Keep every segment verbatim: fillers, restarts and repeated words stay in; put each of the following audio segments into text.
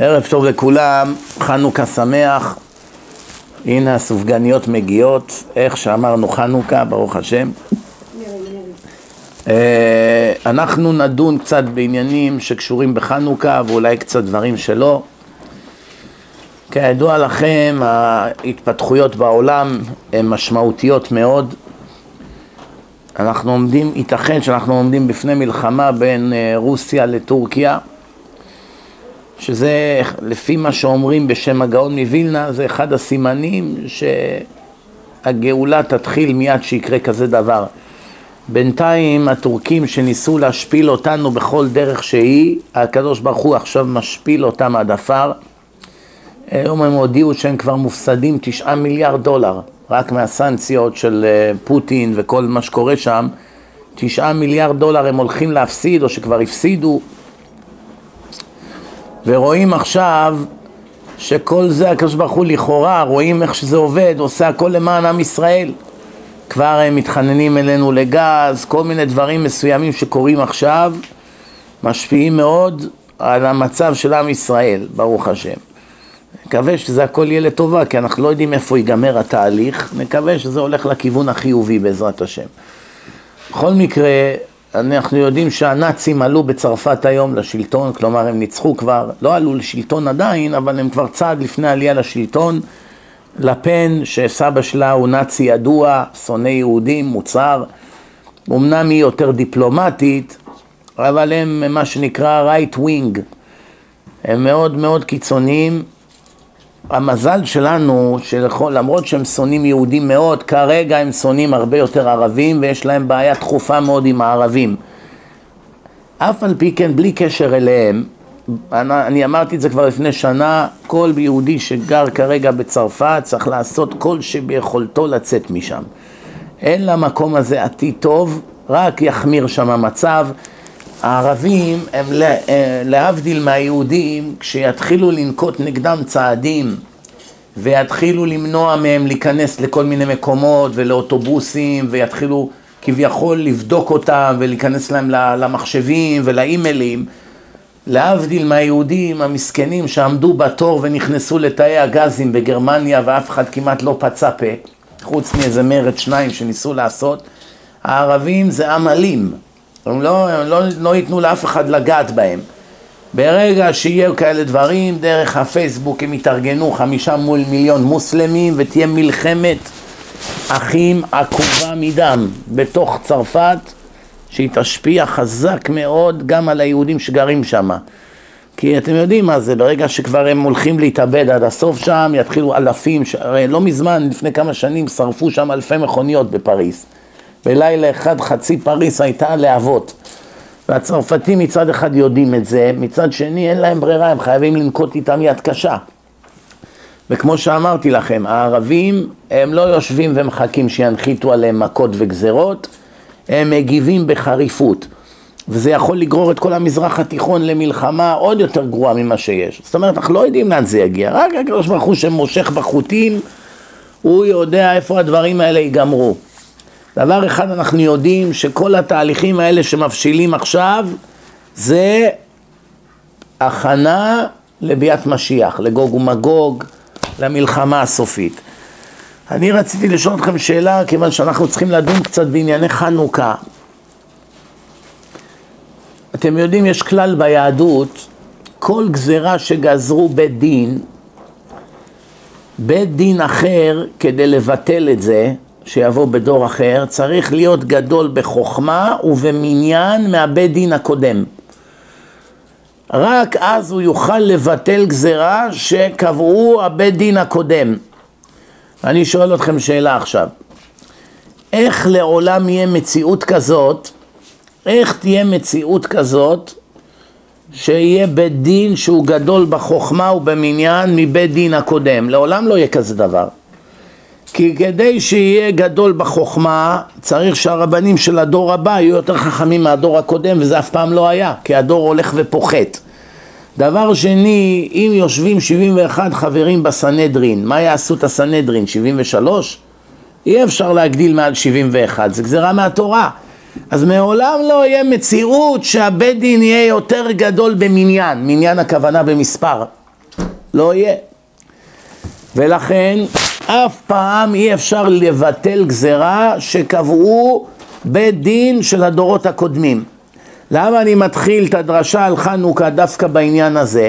ערב טוב לכולם, חנוכה שמח. הנה הסופגניות מגיעות, איך שאמרנו חנוכה, ברוך השם. אנחנו נדון קצת בעניינים שקשורים בחנוכה ואולי קצת דברים שלא. כידוע לכם, ההתפתחויות בעולם הן משמעותיות מאוד. אנחנו עומדים, ייתכן שאנחנו עומדים בפני מלחמה בין רוסיה לטורקיה, שזה לפי מה שאומרים בשם הגאון מווילנה, זה אחד הסימנים שהגאולה תתחיל מיד שיקרה כזה דבר. בינתיים הטורקים שניסו להשפיל אותנו בכל דרך שהיא, הקדוש ברוך הוא עכשיו משפיל אותם עד עפר. היום הם הודיעו שהם כבר מופסדים תשעה מיליארד דולר, רק מהסנקציות של פוטין וכל מה שקורה שם. תשעה מיליארד דולר הם הולכים להפסיד או שכבר הפסידו. ורואים עכשיו שכל זה הקדוש ברוך הוא לכאורה, רואים איך שזה עובד, עושה הכל למען עם ישראל. כבר הם מתחננים אלינו לגז, כל מיני דברים מסוימים שקורים עכשיו, משפיעים מאוד על המצב של עם ישראל, ברוך השם. נקווה שזה הכל יהיה לטובה, כי אנחנו לא יודעים איפה ייגמר התהליך, נקווה שזה הולך לכיוון החיובי בעזרת השם. בכל מקרה, אנחנו יודעים שהנאצים עלו בצרפת היום לשלטון, כלומר הם ניצחו כבר, לא עלו לשלטון עדיין, אבל הם כבר צעד לפני עלייה לשלטון. לפן שסבא שלה הוא נאצי ידוע, שונא יהודים, מוצר, אמנם היא יותר דיפלומטית, אבל הם מה שנקרא right wing, הם מאוד מאוד קיצוניים. המזל שלנו, שלמרות שהם שונאים יהודים מאוד, כרגע הם שונאים הרבה יותר ערבים, ויש להם בעיה דחופה מאוד עם הערבים. אף על פי כן, בלי קשר אליהם, אני, אני אמרתי את זה כבר לפני שנה, כל יהודי שגר כרגע בצרפת צריך לעשות כל שביכולתו לצאת משם. אין למקום הזה עתיד טוב, רק יחמיר שם המצב. הערבים הם להבדיל מהיהודים, כשיתחילו לנקוט נגדם צעדים ויתחילו למנוע מהם להיכנס לכל מיני מקומות ולאוטובוסים, ויתחילו כביכול לבדוק אותם ולהיכנס להם למחשבים ולאימיילים, להבדיל מהיהודים המסכנים שעמדו בתור ונכנסו לתאי הגזים בגרמניה ואף אחד כמעט לא פצע פה, חוץ מאיזה מרד שניים שניסו לעשות. הערבים זה עם אלים, הם לא, הם לא, לא ייתנו לאף אחד לגעת בהם. ברגע שיהיו כאלה דברים, דרך הפייסבוק הם יתארגנו חמישה מול מיליון מוסלמים, ותהיה מלחמת אחים עקובה מדם בתוך צרפת, שהיא תשפיע חזק מאוד גם על היהודים שגרים שם. כי אתם יודעים מה זה, ברגע שכבר הם הולכים להתאבד עד הסוף שם, יתחילו אלפים, הרי לא מזמן, לפני כמה שנים, שרפו שם אלפי מכוניות בפריז. בלילה אחד חצי פריז הייתה להבות. והצרפתים מצד אחד יודעים את זה, מצד שני אין להם ברירה, הם חייבים לנקוט איתם יד קשה. וכמו שאמרתי לכם, הערבים הם לא יושבים ומחכים שינחיתו עליהם מכות וגזרות, הם מגיבים בחריפות. וזה יכול לגרור את כל המזרח התיכון למלחמה עוד יותר גרועה ממה שיש. זאת אומרת, אנחנו לא יודעים לאן זה יגיע, רק הקדוש ברוך הוא שמושך בחוטים, הוא יודע איפה הדברים האלה ייגמרו. דבר אחד אנחנו יודעים, שכל התהליכים האלה שמבשילים עכשיו, זה הכנה לביאת משיח, לגוג ומגוג, למלחמה הסופית. אני רציתי לשאול אתכם שאלה, כיוון שאנחנו צריכים לדון קצת בענייני חנוכה. אתם יודעים, יש כלל ביהדות, כל גזרה שגזרו בית דין, בית דין אחר כדי לבטל את זה, שיבוא בדור אחר, צריך להיות גדול בחוכמה ובמניין מהבית דין הקודם. רק אז הוא יוכל לבטל גזרה שקבעו הבית דין הקודם. אני שואל אתכם שאלה עכשיו. איך לעולם יהיה מציאות כזאת, איך תהיה מציאות כזאת, שיהיה בית דין שהוא גדול בחוכמה ובמניין מבית דין הקודם? לעולם לא יהיה כזה דבר. כי כדי שיהיה גדול בחוכמה, צריך שהרבנים של הדור הבא יהיו יותר חכמים מהדור הקודם, וזה אף פעם לא היה, כי הדור הולך ופוחת. דבר שני, אם יושבים שבעים ואחד חברים בסנהדרין, מה יעשו את הסנהדרין? שבעים ושלוש? אי אפשר להגדיל מעל שבעים ואחת, זה גזירה מהתורה. אז מעולם לא יהיה מציאות שהבית דין יהיה יותר גדול במניין, מניין הכוונה במספר. לא יהיה. ולכן אף פעם אי אפשר לבטל גזרה שקבעו בית דין של הדורות הקודמים. למה אני מתחיל את הדרשה על חנוכה דווקא בעניין הזה?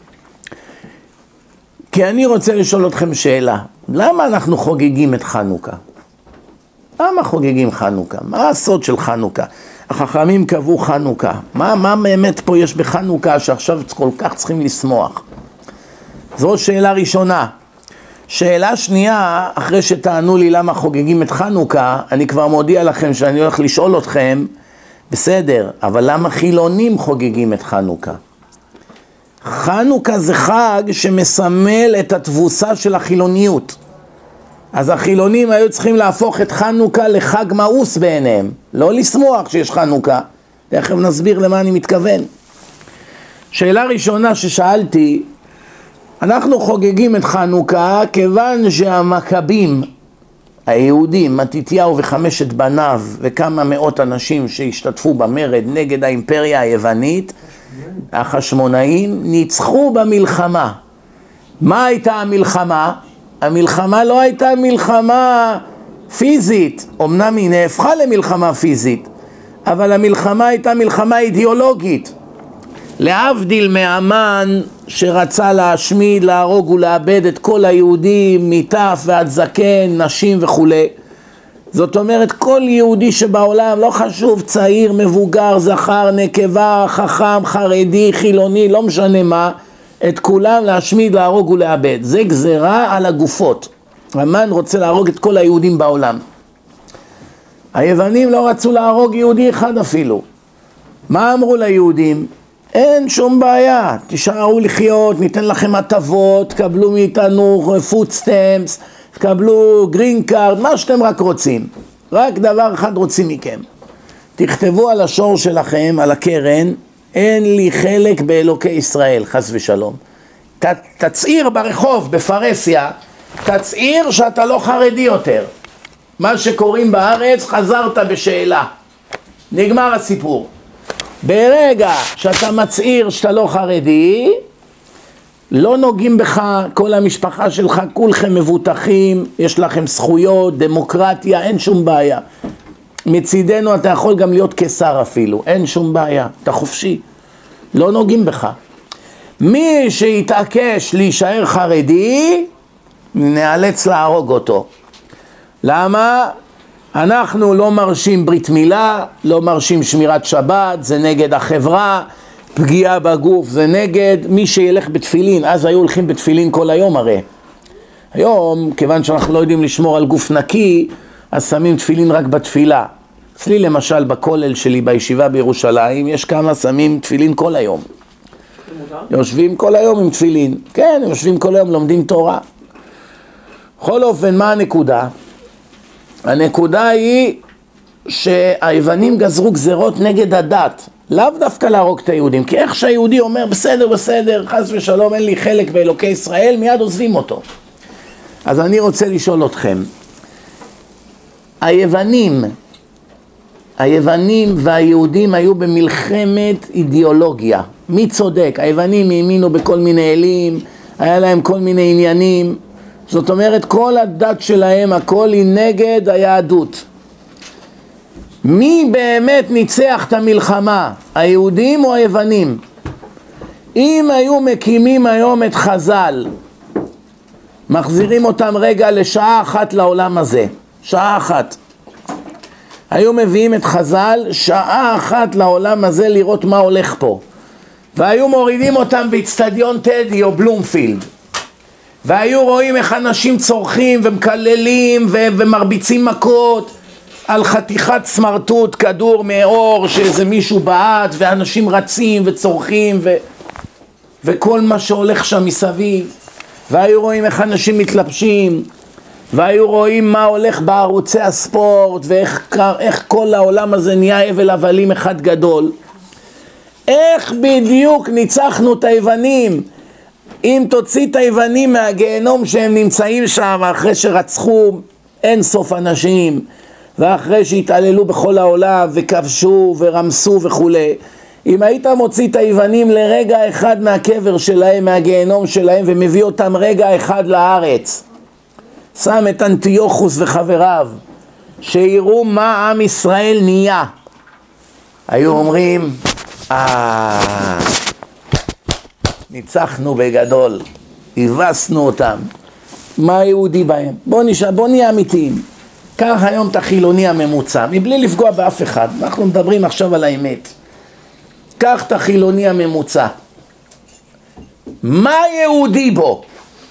כי אני רוצה לשאול אתכם שאלה. למה אנחנו חוגגים את חנוכה? למה חוגגים חנוכה? מה הסוד של חנוכה? החכמים קבעו חנוכה. מה, מה באמת פה יש בחנוכה שעכשיו כל כך צריכים לשמוח? זו שאלה ראשונה. שאלה שנייה, אחרי שתענו לי למה חוגגים את חנוכה, אני כבר מודיע לכם שאני הולך לשאול אתכם, בסדר, אבל למה חילונים חוגגים את חנוכה? חנוכה זה חג שמסמל את התבוסה של החילוניות. אז החילונים היו צריכים להפוך את חנוכה לחג מאוס בעיניהם, לא לשמוח שיש חנוכה. תכף נסביר למה אני מתכוון. שאלה ראשונה ששאלתי, אנחנו חוגגים את חנוכה כיוון שהמכבים, היהודים, מתתיהו וחמשת בניו וכמה מאות אנשים שהשתתפו במרד נגד האימפריה היוונית, החשמונאים, ניצחו במלחמה. מה הייתה המלחמה? המלחמה לא הייתה מלחמה פיזית, אמנם היא נהפכה למלחמה פיזית, אבל המלחמה הייתה מלחמה אידיאולוגית. להבדיל מהמן שרצה להשמיד, להרוג ולאבד את כל היהודים, מטף ועד זקן, נשים וכו'. זאת אומרת, כל יהודי שבעולם, לא חשוב, צעיר, מבוגר, זכר, נקבה, חכם, חרדי, חילוני, לא משנה מה, את כולם להשמיד, להרוג ולאבד. זה גזרה על הגופות. המן רוצה להרוג את כל היהודים בעולם. היוונים לא רצו להרוג יהודי אחד אפילו. מה אמרו ליהודים? אין שום בעיה, תישארו לחיות, ניתן לכם הטבות, קבלו מאיתנו food stamps, קבלו green card, מה שאתם רק רוצים. רק דבר אחד רוצים מכם. תכתבו על השור שלכם, על הקרן, אין לי חלק באלוקי ישראל, חס ושלום. ת, תצעיר ברחוב, בפרסיה, תצעיר שאתה לא חרדי יותר. מה שקוראים בארץ, חזרת בשאלה. נגמר הסיפור. ברגע שאתה מצעיר שאתה לא חרדי, לא נוגעים בך, כל המשפחה שלך, כולכם מבוטחים, יש לכם זכויות, דמוקרטיה, אין שום בעיה. מצידנו אתה יכול גם להיות קיסר אפילו, אין שום בעיה, אתה חופשי, לא נוגעים בך. מי שיתעקש להישאר חרדי, נאלץ להרוג אותו. למה? אנחנו לא מרשים ברית מילה, לא מרשים שמירת שבת, זה נגד החברה, פגיעה בגוף זה נגד, מי שילך בתפילין, אז היו הולכים בתפילין כל היום הרי. היום, כיוון שאנחנו לא יודעים לשמור על גוף נקי, אז שמים תפילין רק בתפילה. אצלי למשל בכולל שלי בישיבה בירושלים, יש כמה שמים תפילין כל היום. יושבים כל היום עם תפילין, כן, יושבים כל היום, לומדים תורה. בכל אופן, מה הנקודה? הנקודה היא שהיוונים גזרו גזרות נגד הדת, לאו דווקא להרוג את היהודים, כי איך שהיהודי אומר בסדר בסדר, חס ושלום, אין לי חלק באלוקי ישראל, מיד עוזבים אותו. אז אני רוצה לשאול אתכם, היוונים, היוונים והיהודים היו במלחמת אידיאולוגיה. מי צודק? היוונים האמינו בכל מיני אלים, היה להם כל מיני עניינים, זאת אומרת כל הדת שלהם, הכל היא נגד היהדות. מי באמת ניצח את המלחמה? היהודים או היוונים? אם היו מקימים היום את חז"ל, מחזירים אותם רגע לשעה אחת לעולם הזה, שעה אחת. היו מביאים את חז"ל שעה אחת לעולם הזה לראות מה הולך פה. והיו מורידים אותם באצטדיון טדי או בלומפילד. והיו רואים איך אנשים צורכים ומקללים ו- ומרביצים מכות על חתיכת סמרטוט, כדור מאור שאיזה מישהו בעט, ואנשים רצים וצורכים ו- וכל מה שהולך שם מסביב. והיו רואים איך אנשים מתלבשים, והיו רואים מה הולך בערוצי הספורט, ואיך איך כל העולם הזה נהיה אבל הבלים אחד גדול. איך בדיוק ניצחנו את היוונים? אם תוציא את היוונים מהגיהנום שהם נמצאים שם, אחרי שרצחו אין סוף אנשים, ואחרי שהתעללו בכל העולם וכבשו ורמסו וכו', אם היית מוציא את היוונים לרגע אחד מהקבר שלהם, מהגיהנום שלהם, ומביא אותם רגע אחד לארץ, שם את אנטיוכוס וחבריו, שיראו מה עם ישראל נהיה, היו אומרים, אה, ניצחנו בגדול, הבסנו אותם. מה היהודי בהם? בוא, נשאר, בוא נהיה אמיתיים. קח היום את החילוני הממוצע, מבלי לפגוע באף אחד, אנחנו מדברים עכשיו על האמת. קח את החילוני הממוצע. מה יהודי בו?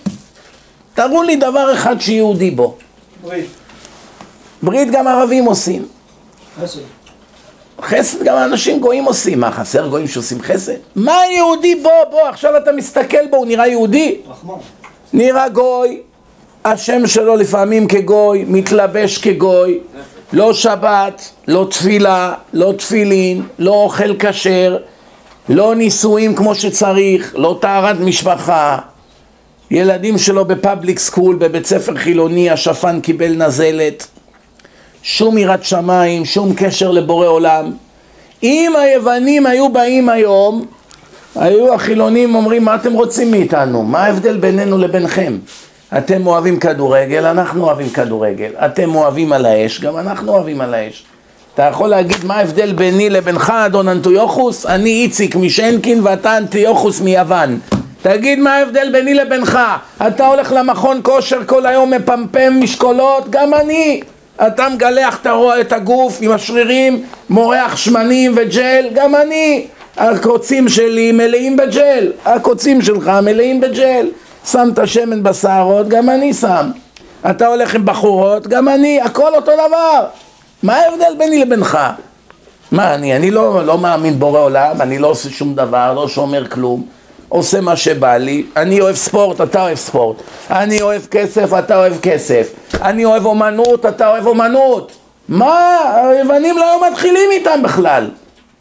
תראו לי דבר אחד שיהודי בו. ברית. ברית גם ערבים עושים. חסד. חסד גם אנשים גויים עושים. מה, חסר גויים שעושים חסד? מה יהודי בו? בוא, עכשיו אתה מסתכל בו, הוא נראה יהודי? רחמן. נראה גוי, השם שלו לפעמים כגוי, מתלבש כגוי, לא שבת, לא תפילה, לא תפילין, לא אוכל כשר, לא נישואים כמו שצריך, לא טהרת משפחה, ילדים שלו בפאבליק סקול, בבית ספר חילוני, השפן קיבל נזלת, שום יראת שמיים, שום קשר לבורא עולם. אם היוונים היו באים היום, היו החילונים אומרים, מה אתם רוצים מאיתנו? מה ההבדל בינינו לבינכם? אתם אוהבים כדורגל, אנחנו אוהבים כדורגל. אתם אוהבים על האש, גם אנחנו אוהבים על האש. אתה יכול להגיד מה ההבדל ביני לבינך, אדון אנטיוכוס? אני איציק משנקין ואתה אנטיוכוס מיוון. תגיד מה ההבדל ביני לבינך? אתה הולך למכון כושר כל היום מפמפם משקולות, גם אני. אתה מגלח את הגוף עם השרירים, מורח שמנים וג'ל, גם אני. הקוצים שלי מלאים בג'ל, הקוצים שלך מלאים בג'ל. שם את השמן בשערות, גם אני שם. אתה הולך עם בחורות, גם אני, הכל אותו דבר. מה ההבדל ביני לבינך? מה אני? אני לא, לא מאמין בורא עולם, אני לא עושה שום דבר, לא שומר כלום, עושה מה שבא לי. אני אוהב ספורט, אתה אוהב ספורט. אני אוהב כסף, אתה אוהב כסף. אני אוהב אומנות, אתה אוהב אומנות. מה? היוונים לא מתחילים איתם בכלל.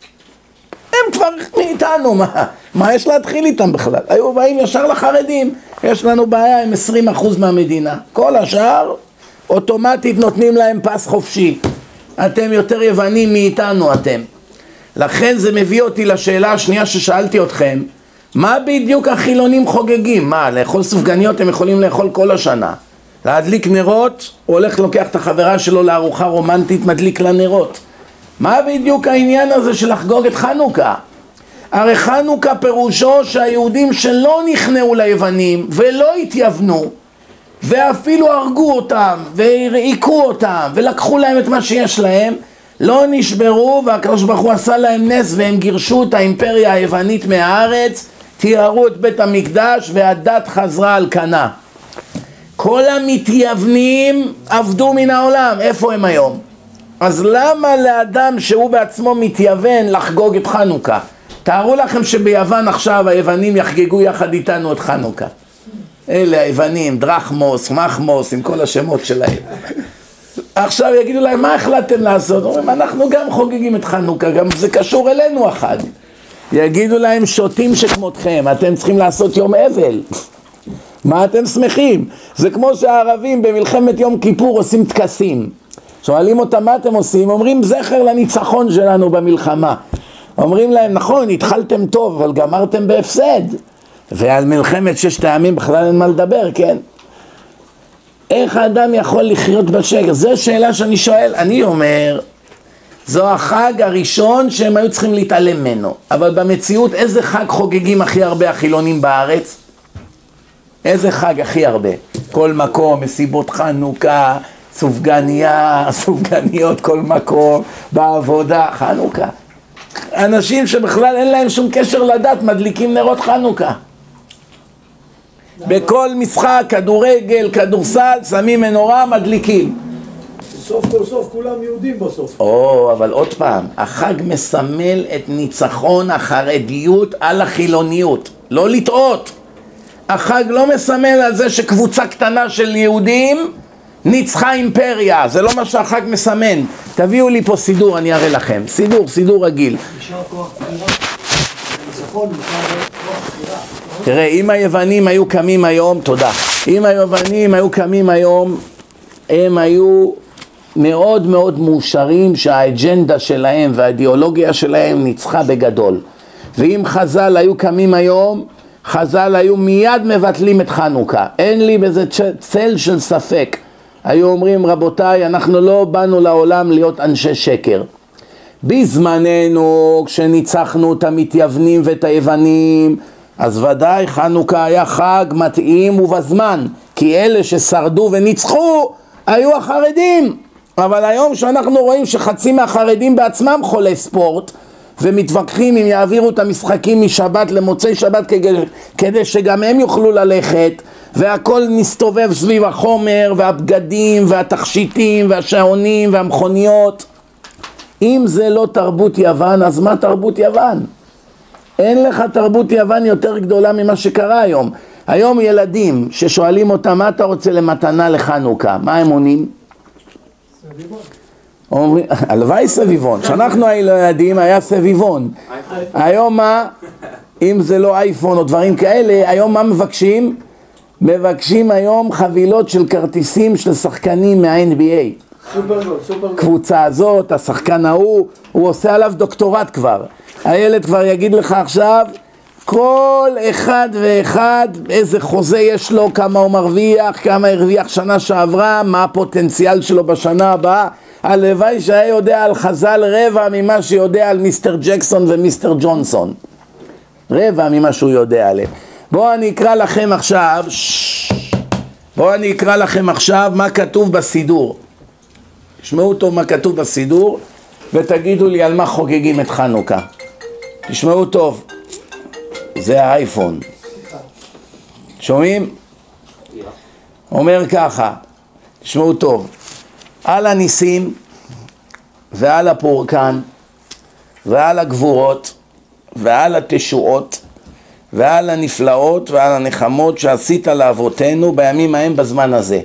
הם כבר מאיתנו, מה? מה יש להתחיל איתם בכלל? היו באים ישר לחרדים, יש לנו בעיה עם עשרים אחוז מהמדינה. כל השאר אוטומטית נותנים להם פס חופשי. אתם יותר יוונים מאיתנו אתם. לכן זה מביא אותי לשאלה השנייה ששאלתי אתכם, מה בדיוק החילונים חוגגים? מה, לאכול סופגניות הם יכולים לאכול כל השנה. להדליק נרות, הוא הולך לוקח את החברה שלו לארוחה רומנטית, מדליק לה נרות. מה בדיוק העניין הזה של לחגוג את חנוכה? הרי חנוכה פירושו שהיהודים שלא נכנעו ליוונים ולא התייוונו ואפילו הרגו אותם והרעיקו אותם ולקחו להם את מה שיש להם, לא נשברו, והקדוש ברוך הוא עשה להם נס והם גירשו את האימפריה היוונית מהארץ, תיארו את בית המקדש והדת חזרה על כנה. כל המתייוונים עבדו מן העולם, איפה הם היום? אז למה לאדם שהוא בעצמו מתייוון לחגוג את חנוכה? תארו לכם שביוון עכשיו היוונים יחגגו יחד איתנו את חנוכה. אלה היוונים, דרחמוס, מחמוס, עם כל השמות שלהם. עכשיו יגידו להם, מה החלטתם לעשות? אומרים, אנחנו גם חוגגים את חנוכה, גם זה קשור אלינו אחד. יגידו להם, שוטים שכמותכם, אתם צריכים לעשות יום אבל. מה אתם שמחים? זה כמו שהערבים במלחמת יום כיפור עושים תקסים. שואלים אותם מה אתם עושים? אומרים זכר לניצחון שלנו במלחמה. אומרים להם נכון, התחלתם טוב אבל גמרתם בהפסד. ועל מלחמת ששת הימים בכלל אין מה לדבר, כן? איך האדם יכול לחיות בשקר? זו שאלה שאני שואל. אני אומר, זו החג הראשון שהם היו צריכים להתעלם ממנו. אבל במציאות איזה חג חוגגים הכי הרבה החילונים בארץ? איזה חג הכי הרבה? כל מקום, מסיבות חנוכה, סופגניה, סופגניות כל מקום, בעבודה, חנוכה. אנשים שבכלל אין להם שום קשר לדת, מדליקים נרות חנוכה. בכל משחק, כדורגל, כדורסל, שמים מנורה, מדליקים. סוף כל סוף כולם יהודים בסוף. או, אבל עוד פעם, החג מסמל את ניצחון החרדיות על החילוניות. לא לטעות. החג לא מסמל על זה שקבוצה קטנה של יהודים ניצחה אימפריה, זה לא מה שהחג מסמן. תביאו לי פה סידור, אני אראה לכם. סידור, סידור רגיל. נשאר כוח בחירה. ניצחון, נשאר כוח בחירה. תראה, אם היוונים היו קמים היום, תודה. אם היוונים היו קמים היום, הם היו מאוד מאוד מאושרים שהאג'נדה שלהם והאידיאולוגיה שלהם ניצחה בגדול. ואם חז"ל היו קמים היום, חז"ל היו מיד מבטלים את חנוכה. אין לי בזה צל של ספק. היו אומרים, רבותיי, אנחנו לא באנו לעולם להיות אנשי שקר. בזמננו, כשניצחנו את המתייוונים ואת היוונים, אז ודאי חנוכה היה חג מתאים ובזמן, כי אלה ששרדו וניצחו היו החרדים. אבל היום שאנחנו רואים שחצי מהחרדים בעצמם חולי ספורט, ומתווכחים אם יעבירו את המשחקים משבת למוצאי שבת כדי, כדי שגם הם יוכלו ללכת, והכל מסתובב סביב החומר והבגדים והתכשיטים והשעונים והמכוניות. אם זה לא תרבות יוון, אז מה תרבות יוון? אין לך תרבות יוון יותר גדולה ממה שקרה היום. היום ילדים ששואלים אותם מה אתה רוצה למתנה לחנוכה, מה הם עונים? סביבון. אומרים, הלוואי סביבון, שאנחנו הילדים היה סביבון. היום מה, אם זה לא אייפון או דברים כאלה, היום מה מבקשים? מבקשים היום חבילות של כרטיסים של שחקנים מה-אן בי איי. סופרגול, סופרגול. קבוצה הזאת, השחקן ההוא, הוא עושה עליו דוקטורט כבר. הילד כבר יגיד לך עכשיו, כל אחד ואחד, איזה חוזה יש לו, כמה הוא מרוויח, כמה הרוויח שנה שעברה, מה הפוטנציאל שלו בשנה הבאה. הלוואי שהיה יודע על חז"ל רבע ממה שיודע על מיסטר ג'קסון ומיסטר ג'ונסון. רבע ממה שהוא יודע עליהם. בואו אני אקרא לכם עכשיו, בואו אני אקרא לכם עכשיו מה כתוב בסידור. תשמעו טוב מה כתוב בסידור, ותגידו לי על מה חוגגים את חנוכה. תשמעו טוב, זה האייפון. שומעים? אומר ככה, תשמעו טוב. על הניסים ועל הפורקן ועל הגבורות ועל התשועות ועל הנפלאות ועל הנחמות שעשית לאבותינו בימים ההם בזמן הזה.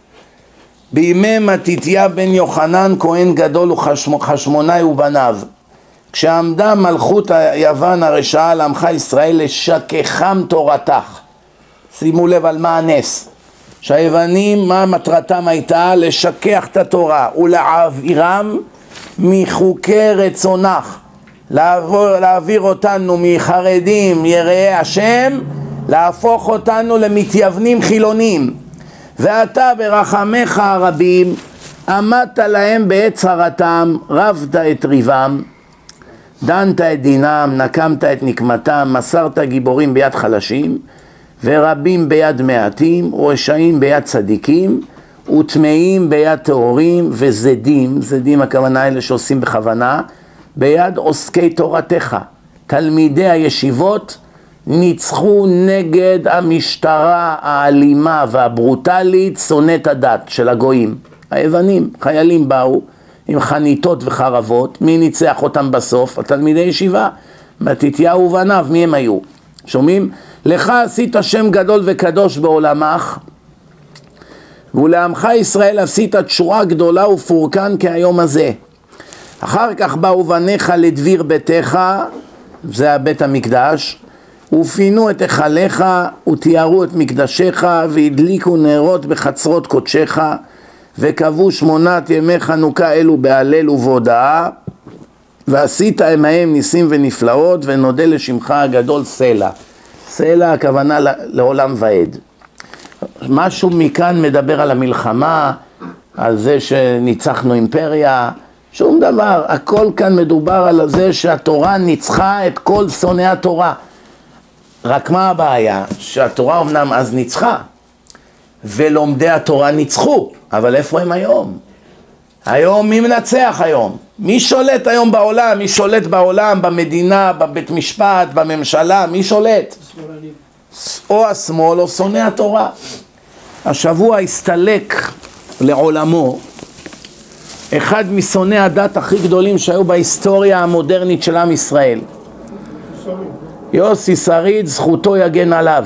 בימי מתתיה בן יוחנן כהן גדול וחשמונאי ובניו, כשעמדה מלכות יוון הרשעה על עמך ישראל לשכחם תורתך. שימו לב על מה הנס. שהיוונים, מה מטרתם הייתה? לשכח את התורה ולהעבירם מחוקי רצונך, להעביר, להעביר אותנו מחרדים יראי השם, להפוך אותנו למתייוונים חילונים. ואתה ברחמך הרבים עמדת להם בעת צרתם, רבת את ריבם, דנת את דינם, נקמת את נקמתם, מסרת גיבורים ביד חלשים ורבים ביד מעטים, ורשעים ביד צדיקים, וטמאים ביד טהורים, וזדים, זדים הכוונה האלה שעושים בכוונה, ביד עוסקי תורתך. תלמידי הישיבות ניצחו נגד המשטרה האלימה והברוטלית שונאת הדת של הגויים. היוונים, חיילים באו עם חניתות וחרבות, מי ניצח אותם בסוף? התלמידי ישיבה, מתתיהו ובניו, מי הם היו? שומעים? לך עשית שם גדול וקדוש בעולמך, ולעמך ישראל עשית תשועה גדולה ופורקן כהיום הזה. אחר כך באו בניך לדביר ביתך, זה הבית המקדש, ופינו את היכליך ותיארו את מקדשך, והדליקו נרות בחצרות קודשך, וקבעו שמונת ימי חנוכה אלו בהלל ובהודאה, ועשית עמהם ניסים ונפלאות, ונודה לשמך הגדול סלע. סלע הכוונה לעולם ועד. משהו מכאן מדבר על המלחמה, על זה שניצחנו אימפריה, שום דבר. הכל כאן מדובר על זה שהתורה ניצחה את כל שונאי התורה. רק מה הבעיה? שהתורה אמנם אז ניצחה, ולומדי התורה ניצחו, אבל איפה הם היום? היום מי מנצח היום? מי שולט היום בעולם? מי שולט בעולם, במדינה, בבית משפט, בממשלה? מי שולט? שמאלנים. או השמאל או שונא התורה. השבוע הסתלק לעולמו אחד משונאי הדת הכי גדולים שהיו בהיסטוריה המודרנית של עם ישראל. יוסי שריד, זכותו יגן עליו.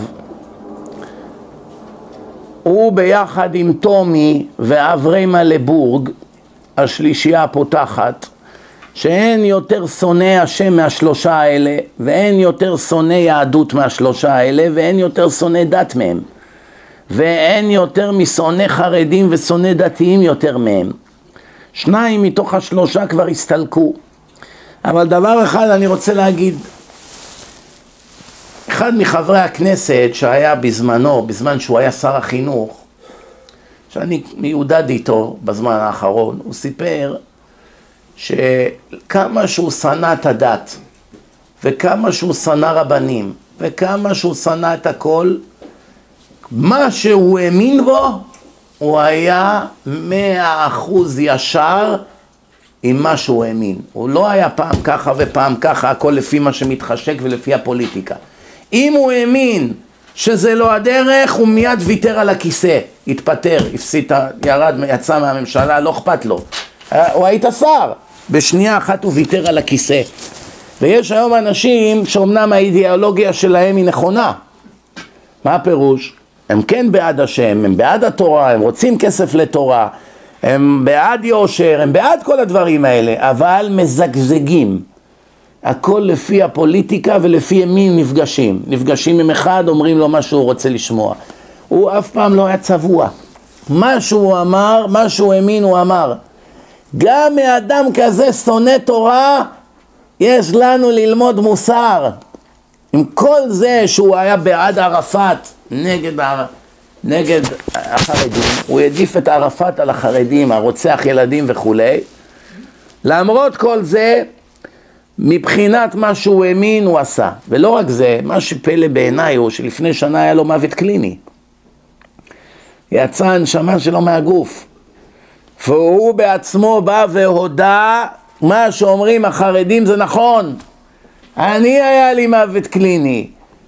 הוא ביחד עם תומי ואברהם לבורג, השלישייה הפותחת, שאין יותר שונא השם מהשלושה האלה, ואין יותר שונא יהדות מהשלושה האלה, ואין יותר שונא דת מהם, ואין יותר משונא חרדים ושונא דתיים יותר מהם. שניים מתוך השלושה כבר הסתלקו. אבל דבר אחד אני רוצה להגיד, אחד מחברי הכנסת שהיה בזמנו, בזמן שהוא היה שר החינוך, שאני מיודד איתו בזמן האחרון, הוא סיפר שכמה שהוא שנא את הדת, וכמה שהוא שנא רבנים, וכמה שהוא שנא את הכל, מה שהוא האמין בו, הוא היה מאה אחוז ישר עם מה שהוא האמין. הוא לא היה פעם ככה ופעם ככה, הכל לפי מה שמתחשק ולפי הפוליטיקה. אם הוא האמין שזה לא הדרך, הוא מיד ויתר על הכיסא, התפטר, הפסיד, ירד, יצא מהממשלה, לא אכפת לו. הוא היית שר, בשנייה אחת הוא ויתר על הכיסא. ויש היום אנשים שאומנם האידיאולוגיה שלהם היא נכונה. מה הפירוש? הם כן בעד השם, הם בעד התורה, הם רוצים כסף לתורה, הם בעד יושר, הם בעד כל הדברים האלה, אבל מזגזגים. הכל לפי הפוליטיקה ולפי מי נפגשים. נפגשים עם אחד, אומרים לו מה שהוא רוצה לשמוע. הוא אף פעם לא היה צבוע. מה שהוא אמר, מה שהוא האמין הוא אמר. גם מאדם כזה שונא תורה, יש לנו ללמוד מוסר. עם כל זה שהוא היה בעד ערפאת, נגד, נגד החרדים, הוא העדיף את ערפאת על החרדים, הרוצח ילדים וכו'. למרות כל זה, מבחינת מה שהוא האמין הוא עשה. ולא רק זה, מה שפלא בעיניי הוא שלפני שנה היה לו מוות קליני. יצא הנשמה שלו מהגוף. והוא בעצמו בא והודע, מה שאומרים החרדים זה נכון. אני היה לי מוות קליני.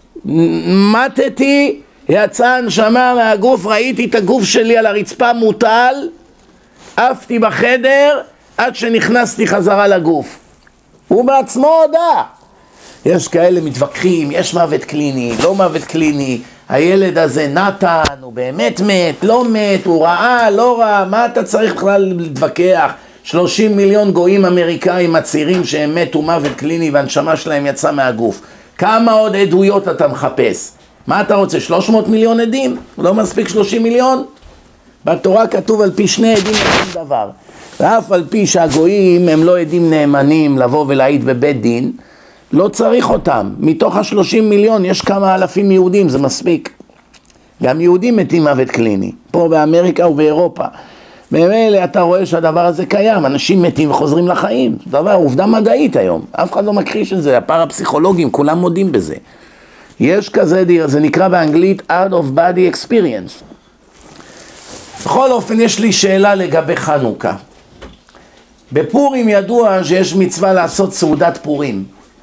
מתתי, יצא הנשמה מהגוף, ראיתי את הגוף שלי על הרצפה מוטל, עפתי בחדר עד שנכנסתי חזרה לגוף. הוא בעצמו הודע. יש כאלה מתווכחים, יש מוות קליני, לא מוות קליני, הילד הזה נתן, הוא באמת מת, לא מת, הוא ראה, לא ראה, מה אתה צריך בכלל להתווכח? שלושים מיליון גויים אמריקאים הצעירים שהם מתו מוות קליני והנשמה שלהם יצא מהגוף. כמה עוד עדויות אתה מחפש? מה אתה רוצה? שלוש מאות מיליון עדים? לא מספיק שלושים מיליון? בתורה כתוב על פי שני עדים אין דבר. ואף על פי שהגויים הם לא עדים נאמנים לבוא ולהעיד בבית דין, לא צריך אותם. מתוך השלושים מיליון יש כמה אלפים יהודים, זה מספיק. גם יהודים מתים מוות קליני, פה באמריקה ובאירופה. במילא אתה רואה שהדבר הזה קיים, אנשים מתים וחוזרים לחיים. זה דבר, עובדה מדעית היום, אף אחד לא מכחיש את זה, הפרפסיכולוגים, כולם מודים בזה. יש כזה דיר, זה נקרא באנגלית out of body experience. בכל אופן יש לי שאלה לגבי חנוכה. בפורים ידוע שיש מצווה לעשות סעודת פורים.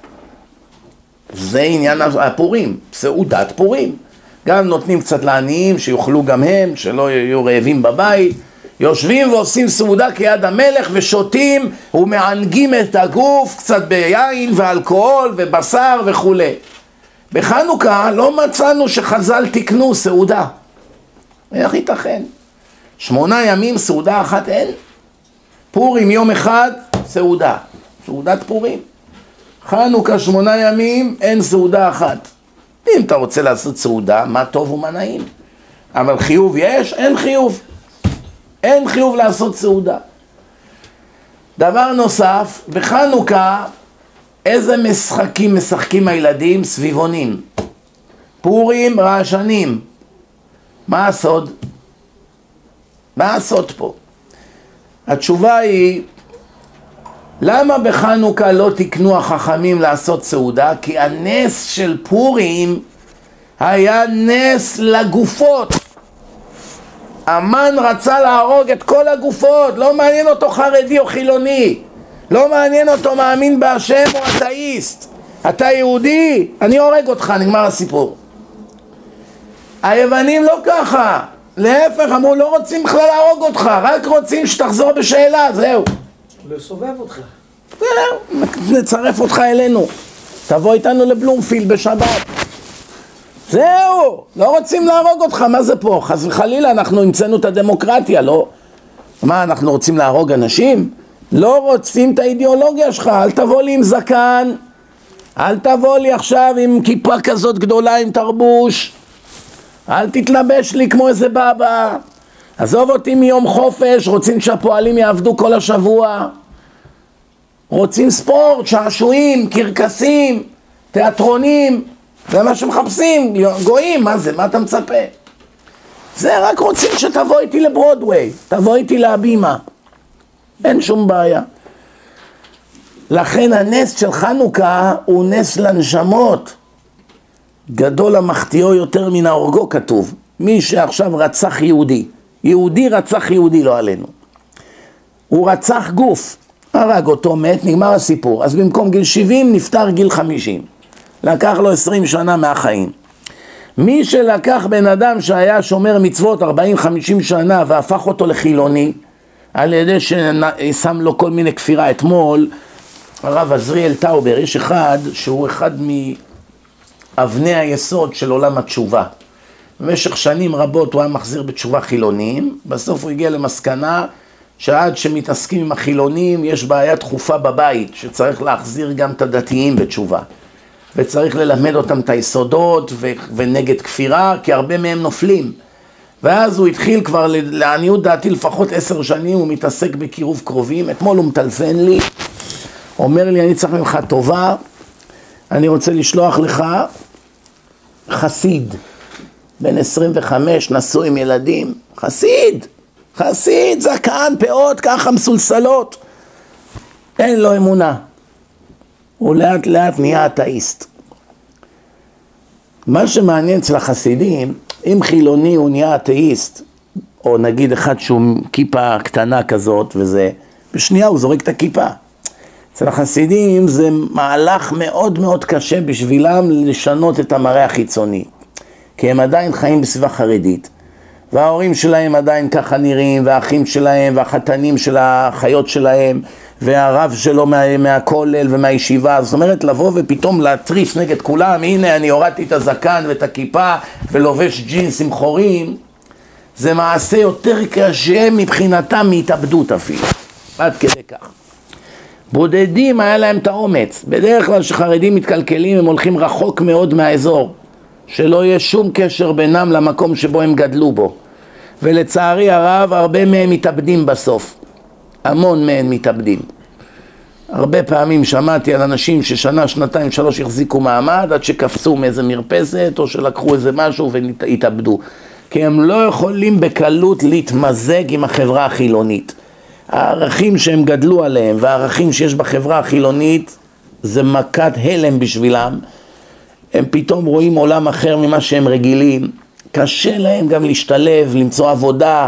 זה עניין הפורים, סעודת פורים. גם נותנים קצת לעניים שיוכלו גם הם, שלא יהיו רעבים בבית. יושבים ועושים סעודה כיד המלך ושותים ומענגים את הגוף קצת ביין ואלכוהול ובשר וכו'. בחנוכה לא מצאנו שחז"ל תקנו סעודה. איך ייתכן? שמונה ימים סעודה אחת אין? פורים יום אחד סעודה, סעודת פורים. חנוכה שמונה ימים אין סעודה אחת. אם אתה רוצה לעשות סעודה, מה טוב ומה נעים. אבל חיוב יש? אין חיוב. אין חיוב לעשות סעודה. דבר נוסף, בחנוכה איזה משחקים משחקים הילדים? סביבונים. פורים רעשנים. מה הסוד? מה הסוד פה? התשובה היא, למה בחנוכה לא תקנו החכמים לעשות סעודה? כי הנס של פורים היה נס לגופות. המן רצה להרוג את כל הגופות, לא מעניין אותו חרדי או חילוני, לא מעניין אותו מאמין בהשם או אתאיסט. אתה יהודי, אני הורג אותך, נגמר הסיפור. היוונים לא ככה, להפך, אמרו לא רוצים בכלל להרוג אותך, רק רוצים שתחזור בשאלה, זהו. לסובב אותך. זהו, נצרף אותך אלינו, תבוא איתנו לבלומפילד בשבת. זהו, לא רוצים להרוג אותך, מה זה פה? חס וחלילה, אנחנו המצאנו את הדמוקרטיה, לא? מה, אנחנו רוצים להרוג אנשים? לא רוצים את האידיאולוגיה שלך, אל תבוא לי עם זקן, אל תבוא לי עכשיו עם כיפה כזאת גדולה עם תרבוש, אל תתלבש לי כמו איזה בבא, עזוב אותי מיום חופש, רוצים שהפועלים יעבדו כל השבוע, רוצים ספורט, שעשועים, קרקסים, תיאטרונים, זה מה שמחפשים, גויים, מה זה, מה אתה מצפה? זה רק רוצים שתבוא איתי לברודווי, תבוא איתי להבימה, אין שום בעיה. לכן הנס של חנוכה הוא נס לנשמות, גדול המחטיאו יותר מן ההורגו כתוב, מי שעכשיו רצח יהודי, יהודי רצח יהודי לא עלינו, הוא רצח גוף, הרג אותו, מת, נגמר הסיפור, אז במקום גיל שבעים נפטר גיל חמישים, לקח לו עשרים שנה מהחיים. מי שלקח בן אדם שהיה שומר מצוות ארבעים חמישים שנה והפך אותו לחילוני, על ידי ששם לו כל מיני כפירה, אתמול הרב עזריאל טאובר, יש אחד שהוא אחד מאבני היסוד של עולם התשובה. במשך שנים רבות הוא היה מחזיר בתשובה חילונים, בסוף הוא הגיע למסקנה שעד שמתעסקים עם החילונים יש בעיה דחופה בבית, שצריך להחזיר גם את הדתיים בתשובה. וצריך ללמד אותם את היסודות ו- ונגד כפירה, כי הרבה מהם נופלים. ואז הוא התחיל כבר, לעניות דעתי לפחות עשר שנים, הוא מתעסק בקירוב קרובים. אתמול הוא מטלפן לי, אומר לי, אני צריך ממך טובה, אני רוצה לשלוח לך חסיד, בן עשרים וחמש, נשוי עם ילדים, חסיד, חסיד, זקן, פאות, ככה מסולסלות, אין לו אמונה. הוא לאט לאט נהיה אתאיסט. מה שמעניין אצל החסידים, אם חילוני הוא נהיה אתאיסט, או נגיד אחד שהוא כיפה קטנה כזאת וזה, בשנייה הוא זורק את הכיפה. אצל החסידים זה מהלך מאוד מאוד קשה בשבילם לשנות את המראה החיצוני. כי הם עדיין חיים בסביבה חרדית, וההורים שלהם עדיין ככה נראים, והאחים שלהם והחתנים של החיות שלהם, והרב שלו מה, מהכולל ומהישיבה. זאת אומרת לבוא ופתאום להטריף נגד כולם, הנה אני הורדתי את הזקן ואת הכיפה ולובש ג'ינס עם חורים, זה מעשה יותר קשה מבחינתם מהתאבדות אפילו, עד כדי כך. בודדים היה להם את האומץ, בדרך כלל שחרדים מתקלקלים הם הולכים רחוק מאוד מהאזור, שלא יהיה שום קשר בינם למקום שבו הם גדלו בו, ולצערי הרב הרבה מהם מתאבדים בסוף, המון מהם מתאבדים. הרבה פעמים שמעתי על אנשים ששנה, שנתיים, שלוש החזיקו מעמד עד שקפצו מאיזה מרפסת או שלקחו איזה משהו והתאבדו, כי הם לא יכולים בקלות להתמזג עם החברה החילונית. הערכים שהם גדלו עליהם והערכים שיש בחברה החילונית זה מכת הלם בשבילם, הם פתאום רואים עולם אחר ממה שהם רגילים, קשה להם גם להשתלב, למצוא עבודה,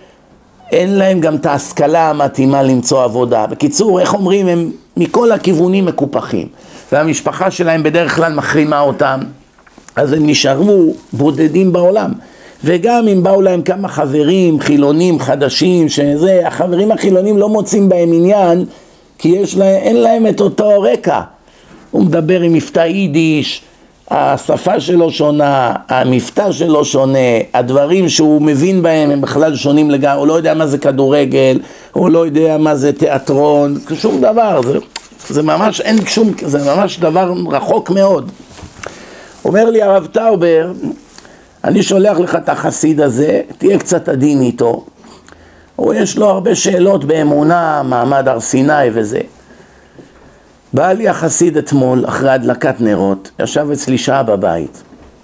אין להם גם את ההשכלה המתאימה למצוא עבודה. בקיצור, איך אומרים, הם מכל הכיוונים מקופחים, והמשפחה שלהם בדרך כלל מחרימה אותם, אז הם נשארו בודדים בעולם. וגם אם באו להם כמה חברים חילונים חדשים, שזה, החברים החילונים לא מוצאים בהם עניין, כי יש להם, אין להם את אותו רקע. הוא מדבר עם מבטא יידיש, השפה שלו שונה, המבטא שלו שונה, הדברים שהוא מבין בהם הם בכלל שונים לגמרי, הוא לא יודע מה זה כדורגל, הוא לא יודע מה זה תיאטרון, שום דבר, זה, זה ממש אין שום, זה ממש דבר רחוק מאוד. אומר לי הרב טאובר, אני שולח לך את החסיד הזה, תהיה קצת עדין איתו, הוא יש לו הרבה שאלות באמונה, מעמד הר סיני וזה. בא לי החסיד אתמול, אחרי הדלקת נרות, ישב אצלי שעה בבית.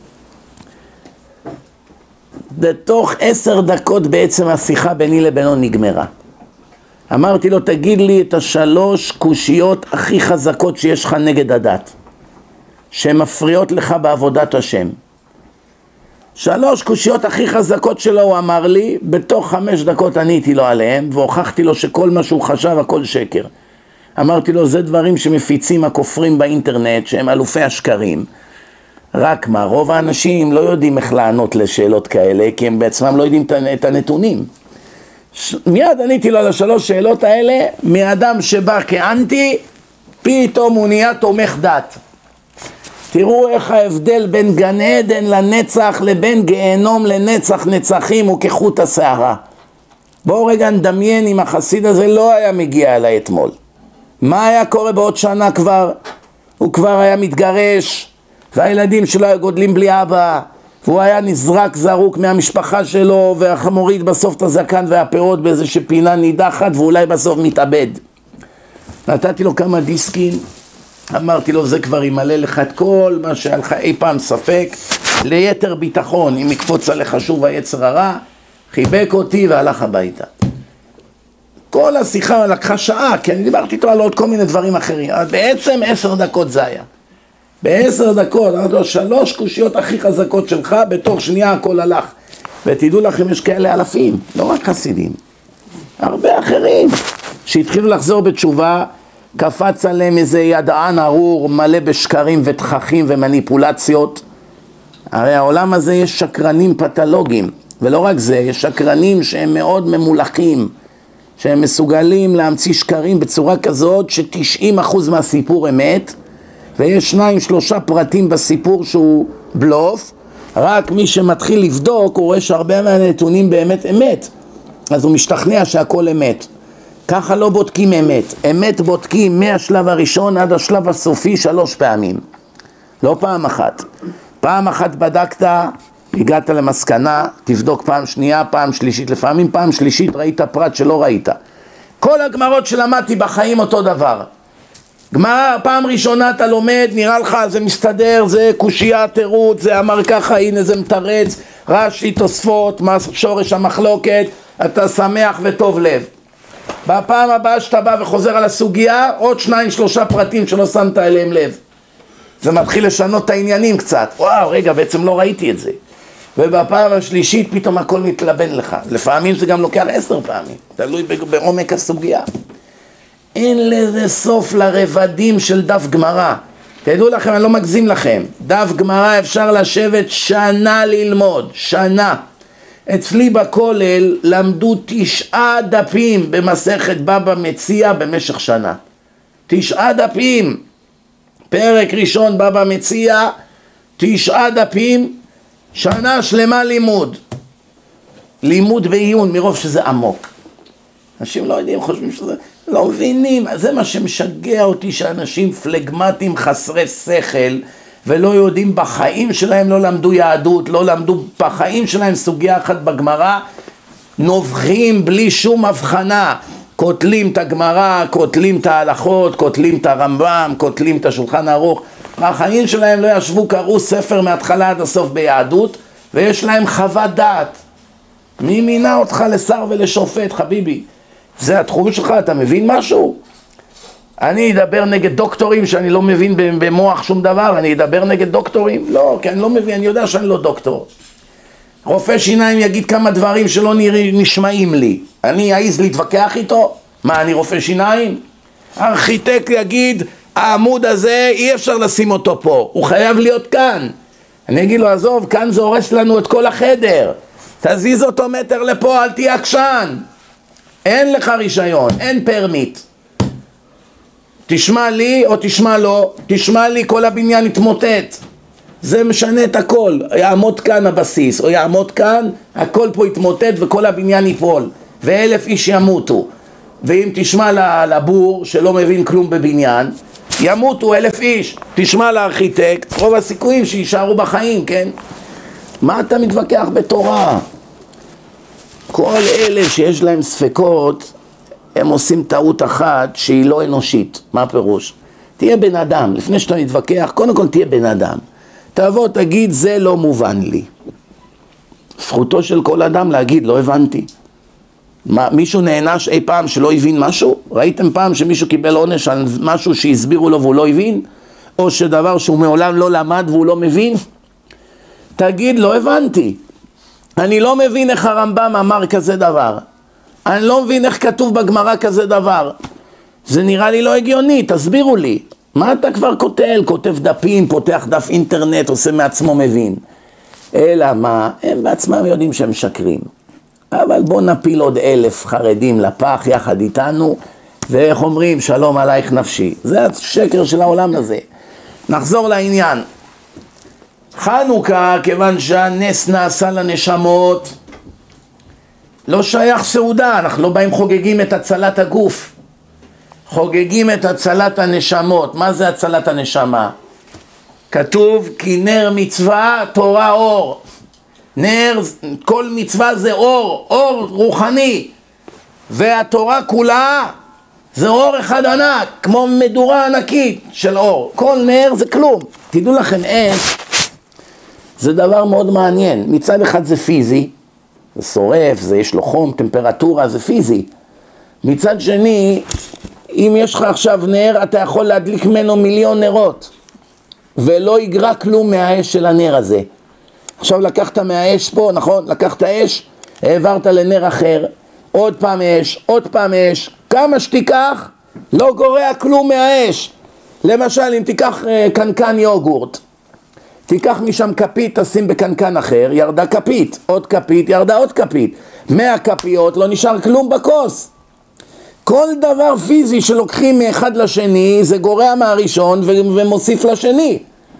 בתוך עשר דקות בעצם השיחה ביני לבינו נגמרה. אמרתי לו, תגיד לי את השלוש קושיות הכי חזקות שיש לך נגד הדת, שמפריעות לך בעבודת השם. שלוש קושיות הכי חזקות שלו הוא אמר לי, בתוך חמש דקות עניתי לו עליהם, והוכחתי לו שכל מה שהוא חשב הכל שקר. אמרתי לו, זה דברים שמפיצים הכופרים באינטרנט, שהם אלופי השקרים. רק מה, רוב האנשים לא יודעים איך לענות לשאלות כאלה, כי הם בעצמם לא יודעים את הנתונים. ש... מיד עניתי לו על השלוש שאלות האלה, מאדם שבא כאנטי, פתאום הוא נהיה תומך דת. תראו איך ההבדל בין גן עדן לנצח, לבין גיהנום לנצח נצחים, הוא כחוט השערה. בואו רגע נדמיין אם החסיד הזה לא היה מגיע אליי אתמול. מה היה קורה בעוד שנה כבר? הוא כבר היה מתגרש, והילדים שלו היו גודלים בלי אבא, והוא היה נזרק זרוק מהמשפחה שלו, והמוריד בסוף את הזקן והפאות באיזושהי פינה נידחת, ואולי בסוף מתאבד. נתתי לו כמה דיסקים, אמרתי לו, זה כבר ימלא לך את כל מה שהיה לך אי פעם ספק, ליתר ביטחון, אם יקפוץ עליך שוב היצר הרע, חיבק אותי והלך הביתה. כל השיחה לקחה שעה, כי אני דיברתי איתו על עוד כל מיני דברים אחרים, אבל בעצם עשר דקות זה היה. בעשר דקות, אמרתי לו, שלוש קושיות הכי חזקות שלך, בתוך שנייה הכל הלך. ותדעו לכם, יש כאלה אלפים, לא רק חסידים, הרבה אחרים, שהתחילו לחזור בתשובה, קפץ עליהם איזה ידען ארור, מלא בשקרים ותככים ומניפולציות. הרי העולם הזה יש שקרנים פתולוגיים, ולא רק זה, יש שקרנים שהם מאוד ממולכים, שהם מסוגלים להמציא שקרים בצורה כזאת ש-תשעים אחוז מהסיפור אמת, ויש שניים שלושה פרטים בסיפור שהוא בלוף, רק מי שמתחיל לבדוק הוא רואה שהרבה מהנתונים באמת אמת, אז הוא משתכנע שהכל אמת. ככה לא בודקים אמת, אמת בודקים מהשלב הראשון עד השלב הסופי שלוש פעמים, לא פעם אחת. פעם אחת בדקת, הגעת למסקנה, תבדוק פעם שנייה, פעם שלישית, לפעמים פעם שלישית ראית פרט שלא ראית. כל הגמרות שלמדתי בחיים אותו דבר. גמרא, פעם ראשונה אתה לומד, נראה לך זה מסתדר, זה קושייה, תירוץ, זה אמר ככה, הנה זה מתרץ, רש"י, תוספות, שורש המחלוקת, אתה שמח וטוב לב. בפעם הבאה שאתה בא וחוזר על הסוגיה, עוד שניים שלושה פרטים שלא שמת אליהם לב. זה מתחיל לשנות את העניינים קצת. וואו, רגע, בעצם לא ראיתי את זה. ובפעם השלישית פתאום הכל מתלבן לך. לפעמים זה גם לוקח עשר פעמים, תלוי בעומק הסוגיה. אין לזה סוף לרבדים של דף גמרא. תדעו לכם, אני לא מגזים לכם. דף גמרא אפשר לשבת שנה ללמוד, שנה. אצלי בכולל למדו תשעה דפים במסכת בבא מציע במשך שנה. תשעה דפים. פרק ראשון בבא מציע, תשעה דפים, שנה שלמה לימוד. לימוד בעיון מרוב שזה עמוק. אנשים לא יודעים, חושבים שזה, לא מבינים. זה מה שמשגע אותי, שאנשים פלגמטיים חסרי שכל, ולא יודעים בחיים שלהם, לא למדו יהדות, לא למדו בחיים שלהם סוגיה אחת בגמרא, נובחים בלי שום הבחנה, כותלים את הגמרא, כותלים את ההלכות, כותלים את הרמב"ם, כותלים את השולחן ערוך. בחיים שלהם לא ישבו, קראו ספר מההתחלה עד הסוף ביהדות, ויש להם חוות דעת. מי מינה אותך לשר ולשופט, חביבי? זה התחום שלך, אתה מבין משהו? אני אדבר נגד דוקטורים שאני לא מבין במוח שום דבר, אני אדבר נגד דוקטורים? לא, כי אני לא מבין, אני יודע שאני לא דוקטור. רופא שיניים יגיד כמה דברים שלא נשמעים לי, אני אעז להתווכח איתו? מה, אני רופא שיניים? ארכיטקט יגיד, העמוד הזה אי אפשר לשים אותו פה, הוא חייב להיות כאן. אני אגיד לו, עזוב, כאן זה הורס לנו את כל החדר, תזיז אותו מטר לפה, אל תהיה עקשן. אין לך רישיון, אין פרמיט. תשמע לי או תשמע לו, תשמע לי, כל הבניין יתמוטט. זה משנה את הכל, יעמוד כאן הבסיס, או יעמוד כאן, הכל פה יתמוטט וכל הבניין ייפול, ואלף איש ימותו. ואם תשמע לבור שלא מבין כלום בבניין, ימותו אלף איש. תשמע לארכיטקט, רוב הסיכויים שישארו בחיים, כן? מה אתה מתווכח בתורה? כל אלה שיש להם ספקות, הם עושים טעות אחת שהיא לא אנושית. מה הפירוש? תהיה בן אדם, לפני שאתה מתווכח, קודם כל תהיה בן אדם. תבוא, תגיד, זה לא מובן לי. זכותו של כל אדם להגיד, לא הבנתי. מה, מישהו נענש אי פעם שלא הבין משהו? ראיתם פעם שמישהו קיבל עונש על משהו שהסבירו לו והוא לא הבין? או שדבר שהוא מעולם לא למד והוא לא מבין? תגיד, לא הבנתי. אני לא מבין איך הרמב"ם אמר כזה דבר. אני לא מבין איך כתוב בגמרא כזה דבר. זה נראה לי לא הגיוני, תסבירו לי. מה אתה כבר כותל? כותב דפים, פותח דף אינטרנט, עושה מעצמו מבין. אלא מה? הם בעצמם יודעים שהם שקרים. אבל בוא נפיל עוד אלף חרדים לפח יחד איתנו, ואיך אומרים, שלום עלייך נפשי. זה השקר של העולם הזה. נחזור לעניין. חנוכה, כיוון שהנס נעשה לנשמות, לא שייך סעודה, אנחנו לא באים חוגגים את הצלת הגוף. חוגגים את הצלת הנשמות. מה זה הצלת הנשמה? כתוב כי נר מצווה תורה אור. נר, כל מצווה זה אור, אור רוחני, והתורה כולה זה אור אחד ענק, כמו מדורה ענקית של אור. כל נר זה כלום. תדעו לכם, אש זה דבר מאוד מעניין. מצד אחד זה פיזי, זה שורף, זה יש לו חום, טמפרטורה, זה פיזי. מצד שני, אם יש לך עכשיו נר, אתה יכול להדליק ממנו מיליון נרות, ולא יגרע כלום מהאש של הנר הזה. עכשיו לקחת מהאש פה, נכון? לקחת אש, העברת לנר אחר, עוד פעם אש, עוד פעם אש, כמה שתיקח, לא גורע כלום מהאש. למשל, אם תיקח uh, קנקן יוגורט, תיקח משם כפית, תשים בקנקן אחר, ירדה כפית, עוד כפית, ירדה עוד כפית. מאה כפיות, לא נשאר כלום בכוס. כל דבר פיזי שלוקחים מאחד לשני, זה גורע מהראשון ומוסיף לשני.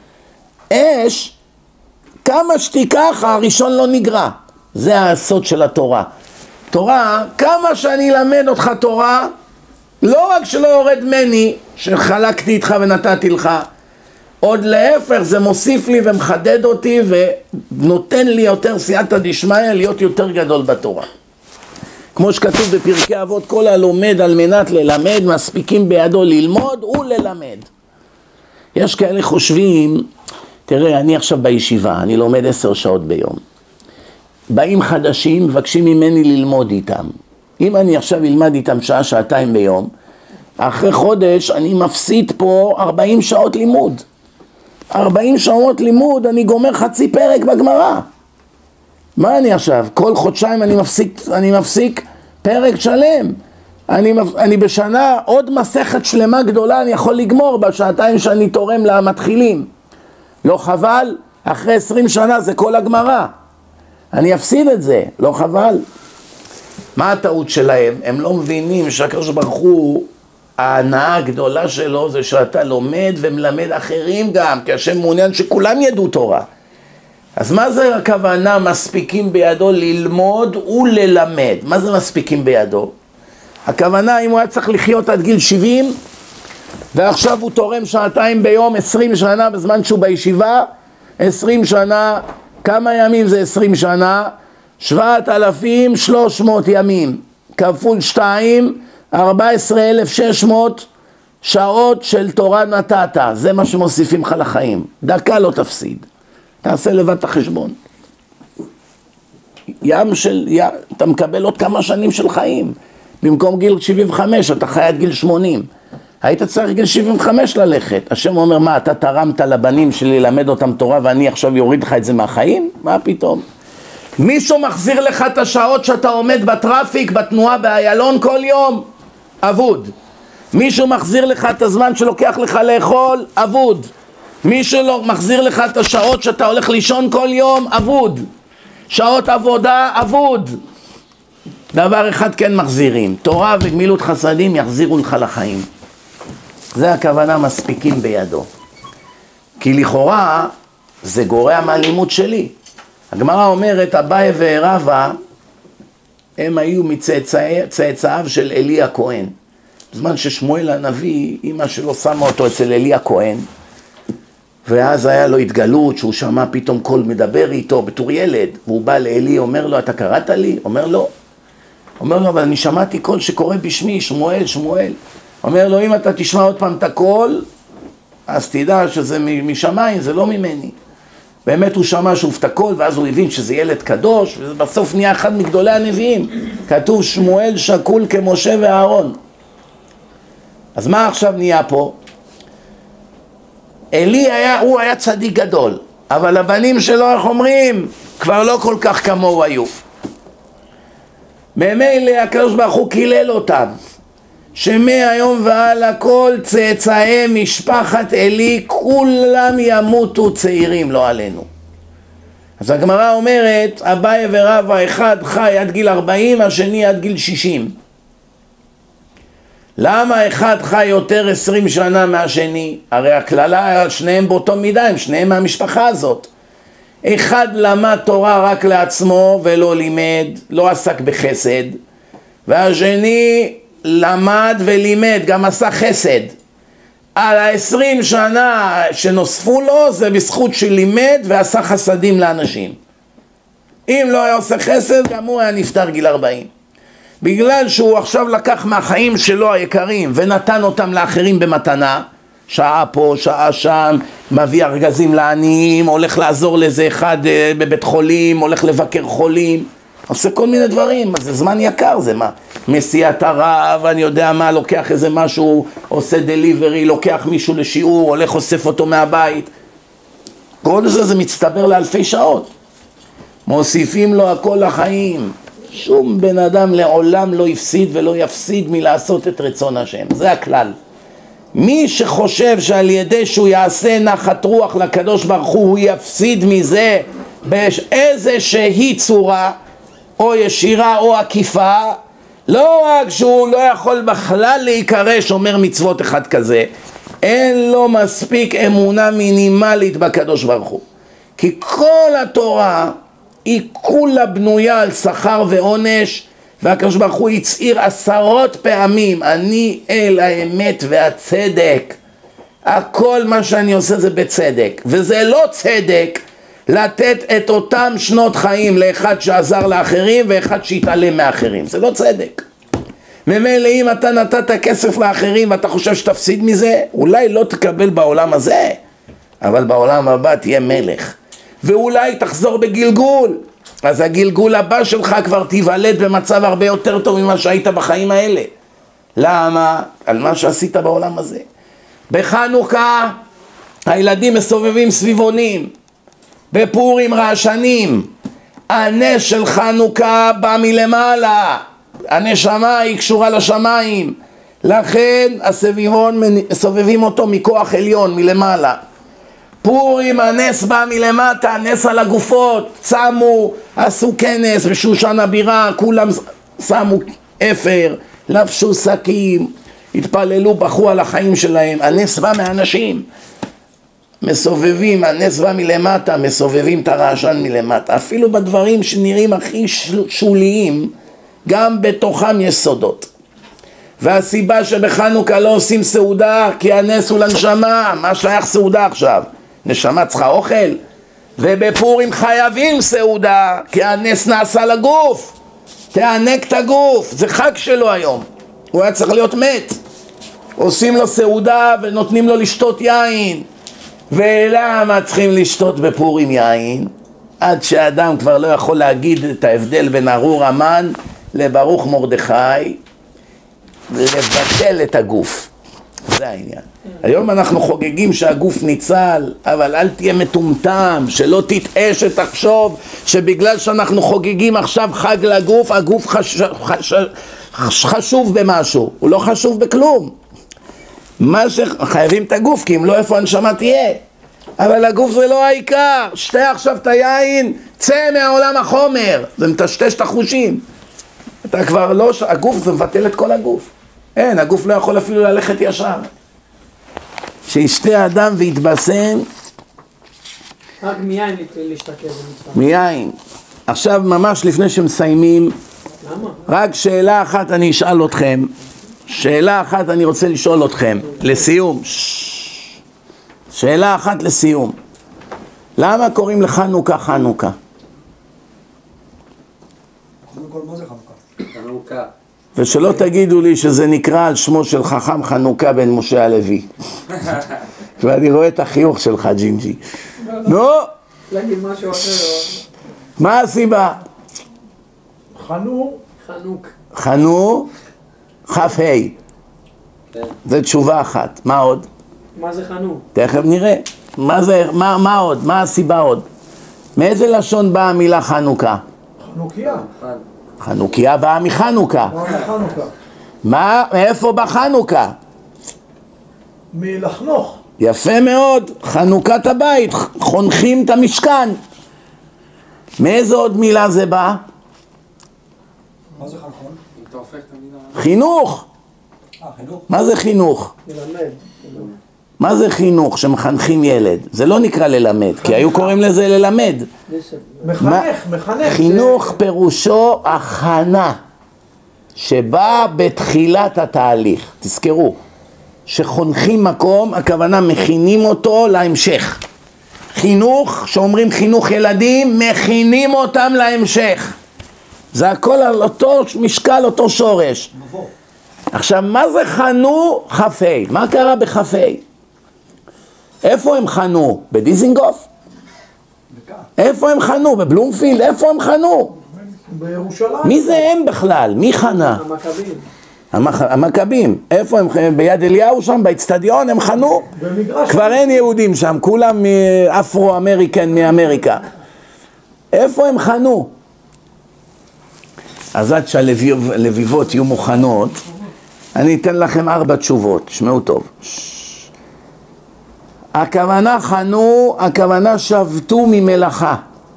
אש, כמה שתיקח, הראשון לא נגרע. זה הסוד של התורה. תורה, כמה שאני אלמד אותך תורה, לא רק שלא יורד מני, שחלקתי איתך ונתתי לך, עוד להפך, זה מוסיף לי ומחדד אותי ונותן לי יותר סייעתא דשמיא להיות יותר גדול בתורה. כמו שכתוב בפרקי אבות, כל הלומד על מנת ללמד, מספיקים בידו ללמוד וללמד. יש כאלה חושבים, תראה, אני עכשיו בישיבה, אני לומד עשר שעות ביום. באים חדשים, מבקשים ממני ללמוד איתם. אם אני עכשיו אלמד איתם שעה, שעתיים ביום, אחרי חודש אני מפסיד פה ארבעים שעות לימוד. ארבעים שעות לימוד, אני גומר חצי פרק בגמרא. מה אני עכשיו? כל חודשיים אני מפסיק, אני מפסיק פרק שלם. אני, אני בשנה עוד מסכת שלמה גדולה אני יכול לגמור בשעתיים שאני תורם למתחילים. לא חבל? אחרי עשרים שנה זה כל הגמרא. אני אפסיד את זה, לא חבל? מה הטעות שלהם? הם לא מבינים שהקדוש ברוך הוא, ההנאה הגדולה שלו זה שאתה לומד ומלמד אחרים גם, כי השם מעוניין שכולם ידעו תורה. אז מה זה הכוונה מספיקים בידו ללמוד וללמד? מה זה מספיקים בידו? הכוונה אם הוא היה צריך לחיות עד גיל שבעים, ועכשיו הוא תורם שעתיים ביום, עשרים שנה בזמן שהוא בישיבה, עשרים שנה, כמה ימים זה עשרים שנה? שבעת אלפים שלוש מאות ימים, כפול שתיים, ארבע עשרה אלף שש מאות שעות של תורה נתת. זה מה שמוסיפים לך לחיים. דקה לא תפסיד. תעשה לבד את החשבון. ים של, ים, אתה מקבל עוד כמה שנים של חיים. במקום גיל שבעים וחמש, אתה חי עד גיל שמונים. היית צריך גיל שבעים וחמש ללכת. השם אומר, מה, אתה תרמת לבנים שלי ללמד אותם תורה ואני עכשיו יוריד לך את זה מהחיים? מה פתאום? מישהו מחזיר לך את השעות שאתה עומד בטראפיק, בתנועה באיילון כל יום? אבוד. מישהו מחזיר לך את הזמן שלוקח לך לאכול? אבוד. מישהו לא מחזיר לך את השעות שאתה הולך לישון כל יום? אבוד. שעות עבודה? אבוד. דבר אחד כן מחזירים, תורה וגמילות חסדים יחזירו לך לחיים. זה הכוונה מספיקים בידו. כי לכאורה זה גורע מהלימוד שלי. הגמרא אומרת, אביי ורבא הם היו מצאצאיו של אלי הכהן. בזמן ששמואל הנביא, אמא שלו שמה אותו אצל אלי הכהן, ואז היה לו התגלות שהוא שמע פתאום קול מדבר איתו בתור ילד, והוא בא לאלי, אומר לו, אתה קראת לי? אומר לו, אומר לו, אבל אני שמעתי קול שקורא בשמי, שמואל, שמואל. אומר לו, אם אתה תשמע עוד פעם את הקול, אז תדע שזה משמיים, זה לא ממני. באמת הוא שמע שוב את הקול, ואז הוא הבין שזה ילד קדוש, ובסוף נהיה אחד מגדולי הנביאים. כתוב שמואל שקול כמשה ואהרון. אז מה עכשיו נהיה פה? אלי היה, הוא היה צדיק גדול, אבל הבנים שלו, איך אומרים, כבר לא כל כך כמוהו היו. ממילא הקדוש ברוך הוא קילל אותם, שמהיום והלאה כל צאצאי משפחת אלי כולם ימותו צעירים, לא עלינו. אז הגמרא אומרת, אביי ורבא אחד חי עד גיל ארבעים, השני עד גיל שישים. למה אחד חי יותר עשרים שנה מהשני? הרי הכללה, שניהם באותו מידה, הם שניהם מהמשפחה הזאת. אחד למד תורה רק לעצמו ולא לימד, לא עסק בחסד, והשני למד ולימד, גם עשה חסד. על ה-עשרים שנה שנוספו לו זה בזכות שלימד ועשה חסדים לאנשים. אם לא היה עושה חסד, גם הוא היה נפטר גיל ארבעים. בגלל שהוא עכשיו לקח מהחיים שלו היקרים ונתן אותם לאחרים במתנה, שעה פה, שעה שם, מביא ארגזים לעניים, הולך לעזור לזה אחד בבית חולים, הולך לבקר חולים, עושה כל מיני דברים. אז זה זמן יקר, זה מה? מסיע את הרב, אני יודע מה, לוקח איזה משהו, עושה דליברי, לוקח מישהו לשיעור, הולך אוסף אותו מהבית. כל זה זה מצטבר לאלפי שעות. מוסיפים לו הכל לחיים. שום בן אדם לעולם לא יפסיד ולא יפסיד מלעשות את רצון השם. זה הכלל. מי שחושב שעל ידי שהוא יעשה נחת רוח לקדוש ברוך הוא, הוא יפסיד מזה באיזושהי צורה, או ישירה או עקיפה, לא רק שהוא לא יכול בכלל להיקרא שומר מצוות אחד כזה, אין לו מספיק אמונה מינימלית בקדוש ברוך הוא. כי כל התורה היא כולה בנויה על שכר ועונש, והקדוש ברוך הוא הצהיר עשרות פעמים, אני אל האמת והצדק, הכל מה שאני עושה זה בצדק. וזה לא צדק לתת את אותם שנות חיים לאחד שעזר לאחרים ואחד שהתעלם מאחרים, זה לא צדק. ממילא אם אתה נתת כסף לאחרים ואתה חושב שתפסיד מזה, אולי לא תקבל בעולם הזה, אבל בעולם הבא תהיה מלך, ואולי תחזור בגלגול, אז הגלגול הבא שלך כבר תיוולד במצב הרבה יותר טוב ממה שהיית בחיים האלה. למה? על מה שעשית בעולם הזה. בחנוכה הילדים מסובבים סביבונים, בפורים רעשנים. הנס של חנוכה בא מלמעלה, הנשמה היא קשורה לשמיים, לכן הסביבון מסובבים אותו מכוח עליון מלמעלה. פורים הנס בא מלמטה, הנס על הגופות, צמו, עשו כנס בשושן הבירה, כולם שמו אפר, לבשו שקים, התפללו, בחו על החיים שלהם. הנס בא מהאנשים, מסובבים, הנס בא מלמטה, מסובבים את הרעשן מלמטה. אפילו בדברים שנראים הכי שוליים, גם בתוכם יש סודות. והסיבה שבחנוכה לא עושים סעודה, כי הנס הוא לנשמה. מה שייך סעודה עכשיו? נשמה צריכה אוכל. ובפורים חייבים סעודה, כי הנס נעשה לגוף, תענק את הגוף, זה חג שלו היום, הוא היה צריך להיות מת. עושים לו סעודה ונותנים לו לשתות יין. ולמה צריכים לשתות בפורים יין? עד שאדם כבר לא יכול להגיד את ההבדל בין ארור המן לברוך מרדכי, לבטל את הגוף. זה העניין. היום אנחנו חוגגים שהגוף ניצל, אבל אל תהיה מטומטם, שלא תטעה שתחשוב שבגלל שאנחנו חוגגים עכשיו חג לגוף, הגוף חש... חש... חשוב במשהו. הוא לא חשוב בכלום. מה שחייבים את הגוף, כי אם לא, איפה הנשמה תהיה? אבל הגוף זה לא העיקר. שתה עכשיו את היין, צא מהעולם החומר, זה מטשטש את החושים. אתה כבר לא, הגוף זה מבטל את כל הגוף. אין, הגוף לא יכול אפילו ללכת ישר. שישתה אדם ויתבשם. רק מיין להשתכר. מיין. עכשיו ממש לפני שמסיימים, למה? רק שאלה אחת אני אשאל אתכם. שאלה אחת אני רוצה לשאול אתכם. לסיום. שאלה אחת לסיום. למה קוראים לחנוכה חנוכה? קודם כל, מה זה חנוכה? חנוכה. ושלא תגידו לי שזה נקרא על שמו של חכם חנוכה בן משה הלוי. ואני רואה את החיוך שלך, ג'ינג'י. נו? להגיד משהו אחר. מה הסיבה? חנו. חנוק. חנו, חף ה'. זה תשובה אחת. מה עוד? מה זה חנו? תכף נראה. מה זה, מה, מה עוד? מה הסיבה עוד? מאיזה לשון באה המילה חנוכה? חנוכיה. חנוכיה באה מחנוכה. מה זה חנוכה? מה, מאיפה בא חנוכה? מלחנוך. יפה מאוד, חנוכת הבית, חונכים את המשכן. מאיזה עוד מילה זה בא? מה זה חנכון? חינוך. אה, חינוך? מה זה חינוך? ללמד. מה זה חינוך שמחנכים ילד? זה לא נקרא ללמד, כי היו קוראים לזה ללמד. מחנך, מחנך. חינוך פירושו הכנה שבאה בתחילת התהליך. תזכרו שחונכים מקום, הכוונה מכינים אותו להמשך. חינוך, שאומרים חינוך ילדים, מכינים אותם להמשך. זה הכל על אותו משקל, אותו שורש. מבוא. עכשיו, מה זה חנו חפי? מה קרה בחפי? איפה הם חנו? בדיזינגוף? בכך. איפה הם חנו? בבלומפילד? איפה הם חנו? בירושלים. מי זה הם בכלל? מי חנה? המכבים. המח... המכבים. איפה הם? ביד אליהו שם, באצטדיון, הם חנו? במגרש. כבר אין יהודים שם, כולם אפרו-אמריקן מאמריקה. איפה הם חנו? אז עד שהלביבות יהיו מוכנות, אני אתן לכם ארבע תשובות, שמעו טוב. הכוונה חנו, הכוונה שבתו ממלאכה.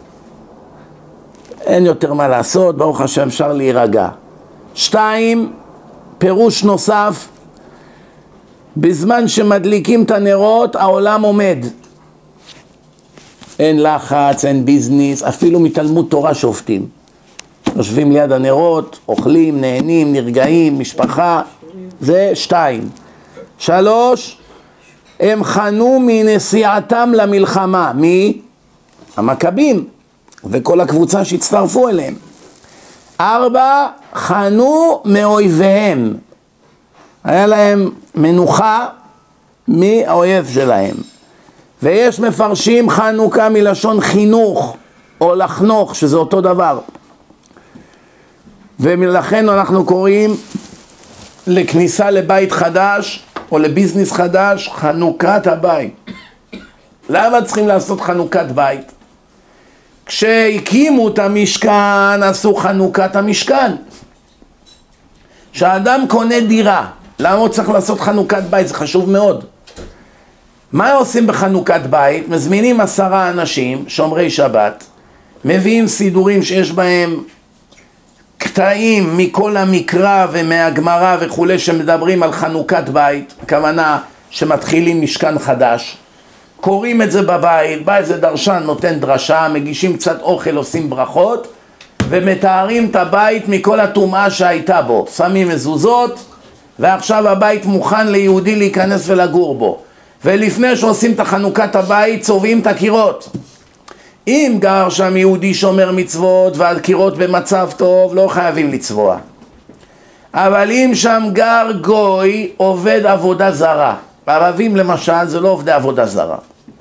אין יותר מה לעשות, ברוך השם אפשר להירגע. שתיים, פירוש נוסף, בזמן שמדליקים את הנרות העולם עומד. אין לחץ, אין ביזנס, אפילו מתלמוד תורה שופטים. יושבים ליד הנרות, אוכלים, נהנים, נרגעים, משפחה, זה שתיים. שלוש, הם חנו מנסיעתם למלחמה. מי? המכבים וכל הקבוצה שהצטרפו אליהם. ארבע, חנו מאויביהם. היה להם מנוחה מהאויב שלהם. ויש מפרשים חנוכה מלשון חינוך או לחנוך, שזה אותו דבר. ולכן אנחנו קוראים לכניסה לבית חדש או לביזנס חדש חנוכת הבית. למה צריכים לעשות חנוכת בית? כשהקימו את המשכן עשו חנוכת המשכן. כשאדם קונה דירה, למה הוא צריך לעשות חנוכת בית? זה חשוב מאוד. מה עושים בחנוכת בית? מזמינים עשרה אנשים שומרי שבת, מביאים סידורים שיש בהם קטעים מכל המקרא ומהגמרא וכולי שמדברים על חנוכת בית, הכוונה שמתחילים משכן חדש, קוראים את זה בבית, בא איזה דרשן נותן דרשה, מגישים קצת אוכל, עושים ברכות ומתארים את הבית מכל הטומאה שהייתה בו, שמים מזוזות ועכשיו הבית מוכן ליהודי להיכנס ולגור בו. ולפני שעושים את חנוכת הבית צובעים את הקירות. אם גר שם יהודי שומר מצוות והקירות במצב טוב, לא חייבים לצבוע. אבל אם שם גר גוי עובד עבודה זרה, ערבים למשל זה לא עובדי עבודה זרה.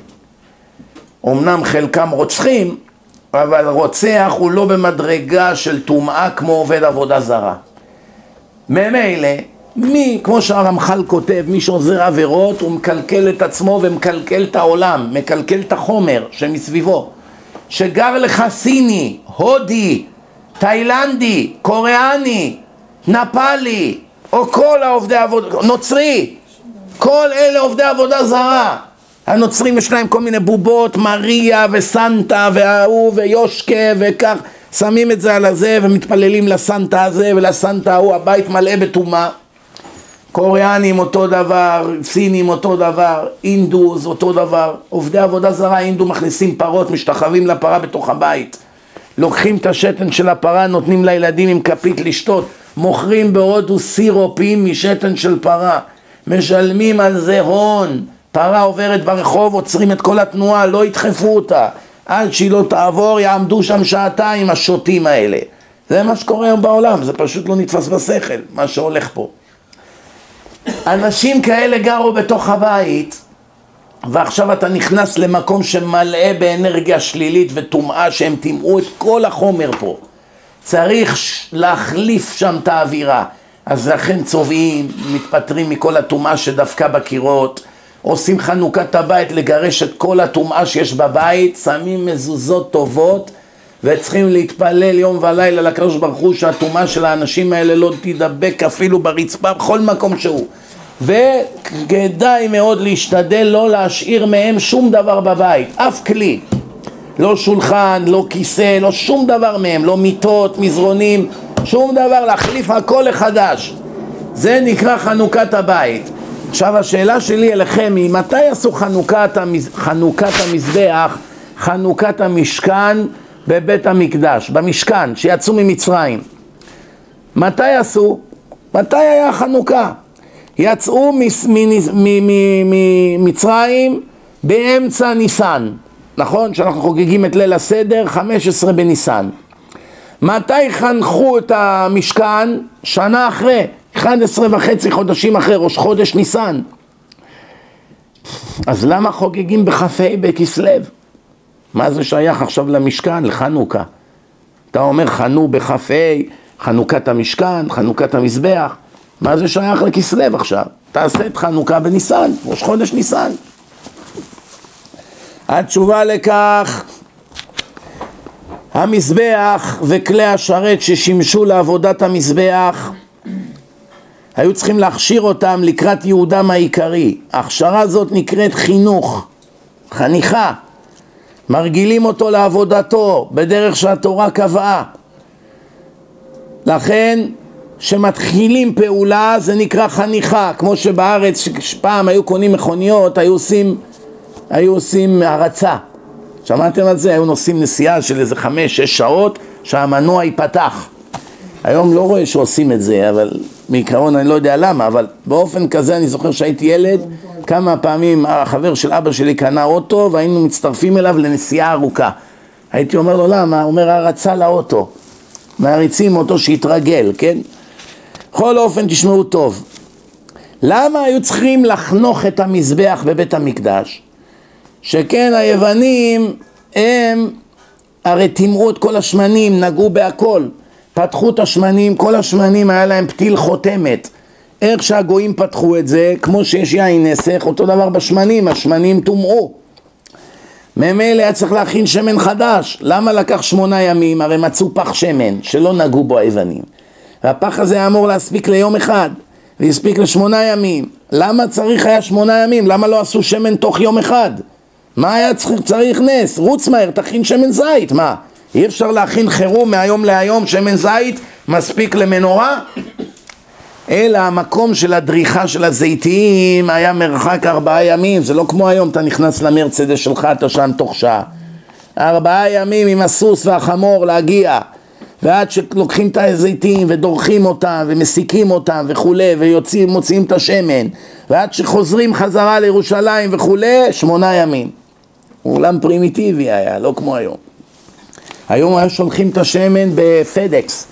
אמנם חלקם רוצחים, אבל רוצח הוא לא במדרגה של טומאה כמו עובד עבודה זרה. ממילא, מי, כמו שהרמח"ל כותב, מי שעוזר עבירות הוא מקלקל את עצמו ומקלקל את העולם, מקלקל את החומר שמסביבו. שגר לך סיני, הודי, תאילנדי, קוריאני, נפאלי, או כל העובדי עבודה, נוצרי, כל אלה עובדי עבודה זרה. הנוצרים יש להם כל מיני בובות, מריה וסנטה וההוא ויושקה וכך, שמים את זה על הזה ומתפללים לסנטה הזה ולסנטה ההוא, הבית מלא בטומאה. קוריאנים אותו דבר, סינים אותו דבר, אינדוס אותו דבר, עובדי עבודה זרה, אינדו מכניסים פרות, משתחווים לפרה בתוך הבית, לוקחים את השתן של הפרה, נותנים לילדים עם כפית לשתות, מוכרים בהודו סירופים משתן של פרה, משלמים על זה הון, פרה עוברת ברחוב, עוצרים את כל התנועה, לא ידחפו אותה, עד שהיא לא תעבור, יעמדו שם שעתיים השוטים האלה. זה מה שקורה היום בעולם, זה פשוט לא נתפס בשכל, מה שהולך פה. אנשים כאלה גרו בתוך הבית, ועכשיו אתה נכנס למקום שמלא באנרגיה שלילית וטומאה שהם טימאו את כל החומר פה. צריך להחליף שם את האווירה. אז לכן צובעים, מתפטרים מכל הטומאה שדווקא בקירות, עושים חנוכת הבית לגרש את כל הטומאה שיש בבית, שמים מזוזות טובות, וצריכים להתפלל יום ולילה לקדוש ברוך הוא שהטומאה של האנשים האלה לא תדבק אפילו ברצפה בכל מקום שהוא. וכדאי מאוד להשתדל לא להשאיר מהם שום דבר בבית, אף כלי, לא שולחן, לא כיסא, לא שום דבר מהם, לא מיטות, מזרונים, שום דבר, להחליף הכל לחדש. זה נקרא חנוכת הבית. עכשיו השאלה שלי אליכם היא, מתי עשו חנוכת, המז... חנוכת המזבח, חנוכת המשכן בבית המקדש, במשכן שיצאו ממצרים? מתי עשו? מתי היה חנוכה? יצאו ממצרים באמצע ניסן, נכון? שאנחנו חוגגים את ליל הסדר, חמש עשרה בניסן. מתי חנכו את המשכן? שנה אחרי, אחד עשר וחצי חודשים אחרי, ראש חודש ניסן. אז למה חוגגים בכ"ה בכסלו? מה זה שייך עכשיו למשכן, לחנוכה? אתה אומר חנו בכ"ה, חנוכת המשכן, חנוכת המזבח. מה זה שייך לכסלו עכשיו? תעשה את חנוכה בניסן, ראש חודש ניסן. התשובה לכך, המזבח וכלי השרת ששימשו לעבודת המזבח, היו צריכים להכשיר אותם לקראת ייעודם העיקרי. ההכשרה הזאת נקראת חינוך, חניכה. מרגילים אותו לעבודתו בדרך שהתורה קבעה. לכן שמתחילים פעולה זה נקרא חניכה, כמו שבארץ פעם היו קונים מכוניות, היו עושים, היו עושים הרצה. שמעתם על זה? היו נוסעים נסיעה של איזה חמש, שש שעות שהמנוע ייפתח. היום לא רואה שעושים את זה, אבל בעיקרון אני לא יודע למה, אבל באופן כזה אני זוכר שהייתי ילד, כמה פעמים החבר של אבא שלי קנה אוטו והיינו מצטרפים אליו לנסיעה ארוכה. הייתי אומר לו למה? הוא אומר הרצה לאוטו, מעריצים אותו שיתרגל, כן? בכל אופן תשמעו טוב, למה היו צריכים לחנוך את המזבח בבית המקדש? שכן היוונים הם הרי טימאו את כל השמנים, נגעו בהכל, פתחו את השמנים, כל השמנים היה להם פתיל חותמת. איך שהגויים פתחו את זה, כמו שיש יין נסך, אותו דבר בשמנים, השמנים טומאו. ממילא היה צריך להכין שמן חדש. למה לקח שמונה ימים? הרי מצאו פח שמן שלא נגעו בו היוונים. והפח הזה היה אמור להספיק ליום אחד, והספיק לשמונה ימים. למה צריך היה שמונה ימים? למה לא עשו שמן תוך יום אחד? מה היה צריך, צריך נס? רוץ מהר, תכין שמן זית, מה? אי אפשר להכין חירום מהיום להיום, שמן זית מספיק למנורה? אלא המקום של הדריכה של הזיתים היה מרחק ארבעה ימים, זה לא כמו היום, אתה נכנס למרצדס שלך, אתה שם תוך שעה. ארבעה ימים עם הסוס והחמור להגיע, ועד שלוקחים את הזיתים ודורכים אותם ומסיקים אותם וכולי, ויוצאים, מוציאים את השמן, ועד שחוזרים חזרה לירושלים וכולי, שמונה ימים. עולם פרימיטיבי היה, לא כמו היום. היום היו שולחים את השמן בפדקס.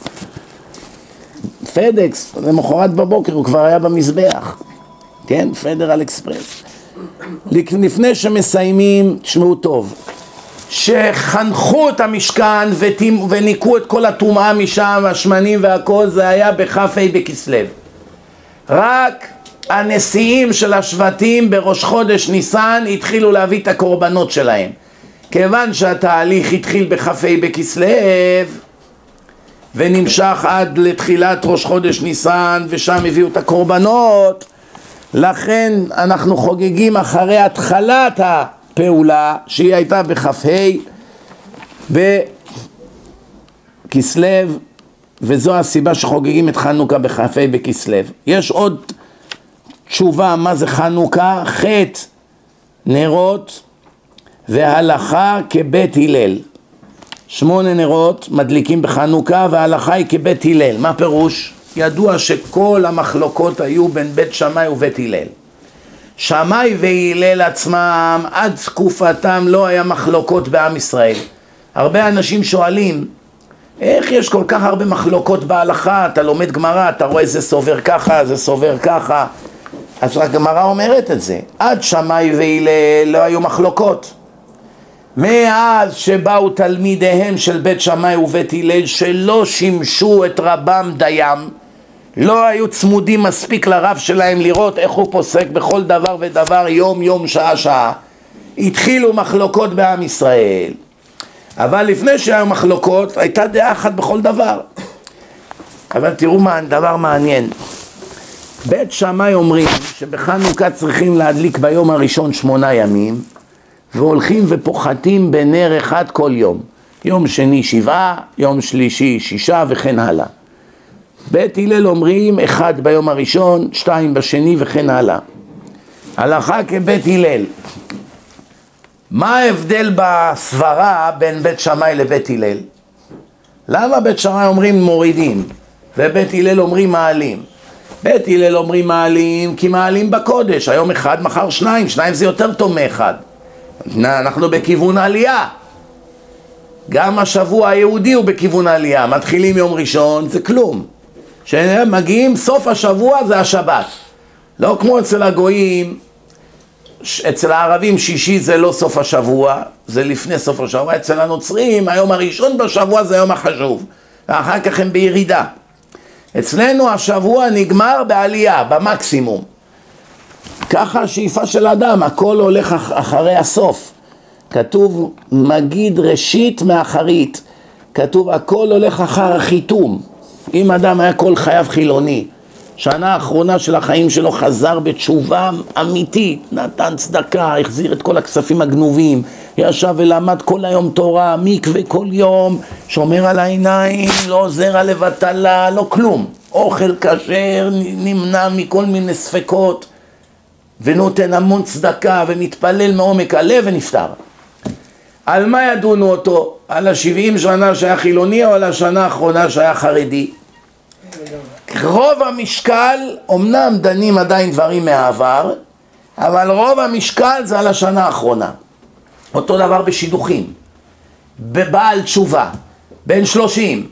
פדקס, למחרת בבוקר הוא כבר היה במזבח. כן? פדרל אקספרס. לפני שמסיימים, תשמעו טוב. שחנכו את המשכן וניקו את כל הטומאה משם, השמנים והכל, זה היה בכ"ה בכסלו. רק הנשיאים של השבטים בראש חודש ניסן התחילו להביא את הקורבנות שלהם. כיוון שהתהליך התחיל בכ"ה בכסלו ונמשך עד לתחילת ראש חודש ניסן ושם הביאו את הקורבנות, לכן אנחנו חוגגים אחרי התחלת הפעולה שהיא הייתה בכ"ה בכסלו, וזו הסיבה שחוגגים את חנוכה בכ"ה בכסלו. יש עוד תשובה מה זה חנוכה, חטא נרות והלכה כבית הלל. שמונה נרות מדליקים בחנוכה וההלכה היא כבית הלל. מה פירוש? ידוע שכל המחלוקות היו בין בית שמאי ובית הלל. שמאי והלל עצמם עד תקופתם לא היה מחלוקות בעם ישראל. הרבה אנשים שואלים איך יש כל כך הרבה מחלוקות בהלכה, אתה לומד גמרא, אתה רואה זה סובר ככה, זה סובר ככה. אז הגמרא אומרת את זה, עד שמאי והלל לא היו מחלוקות. מאז שבאו תלמידיהם של בית שמאי ובית הלל שלא שימשו את רבם דיים, לא היו צמודים מספיק לרב שלהם לראות איך הוא פוסק בכל דבר ודבר יום יום שעה שעה, התחילו מחלוקות בעם ישראל. אבל לפני שהיו מחלוקות הייתה דעה אחת בכל דבר. אבל תראו מה דבר מעניין, בית שמאי אומרים שבחנוכה צריכים להדליק ביום הראשון שמונה ימים, והולכים ופוחתים בנר אחד כל יום. יום שני שבעה, יום שלישי שישה וכן הלאה. בית הלל אומרים אחד ביום הראשון, שתיים בשני וכן הלאה. הלכה כבית הלל. מה ההבדל בסברה בין בית שמאי לבית הלל? למה בית שמאי אומרים מורידים ובית הלל אומרים מעלים? בית הלל אומרים מעלים, כי מעלים בקודש, היום אחד, מחר שניים, שניים זה יותר טוב מאחד. אנחנו בכיוון עלייה. גם השבוע היהודי הוא בכיוון עלייה, מתחילים יום ראשון, זה כלום. שמגיעים סוף השבוע זה השבת. לא כמו אצל הגויים, אצל הערבים שישי זה לא סוף השבוע, זה לפני סוף השבוע. אצל הנוצרים היום הראשון בשבוע זה היום החשוב, ואחר כך הם בירידה. אצלנו השבוע נגמר בעלייה, במקסימום. ככה השאיפה של אדם, הכל הולך אחרי הסוף. כתוב מגיד ראשית מאחרית, כתוב הכל הולך אחר החיתום. אם אדם היה כל חייו חילוני, שנה האחרונה של החיים שלו חזר בתשובה אמיתית, נתן צדקה, החזיר את כל הכספים הגנובים, ישב ולמד כל היום תורה, מקווה כל יום, שומר על העיניים, לא עוזר על לבטלה, לא כלום, אוכל כשר, נמנע מכל מיני ספקות, ונותן המון צדקה ומתפלל מעומק הלב ונפטר. על מה ידונו אותו? על ה-שבעים שנה שהיה חילוני או על השנה האחרונה שהיה חרדי? רוב המשקל, אמנם דנים עדיין דברים מהעבר, אבל רוב המשקל זה על השנה האחרונה. אותו דבר בשידוכים, בבעל תשובה, בין שלושים,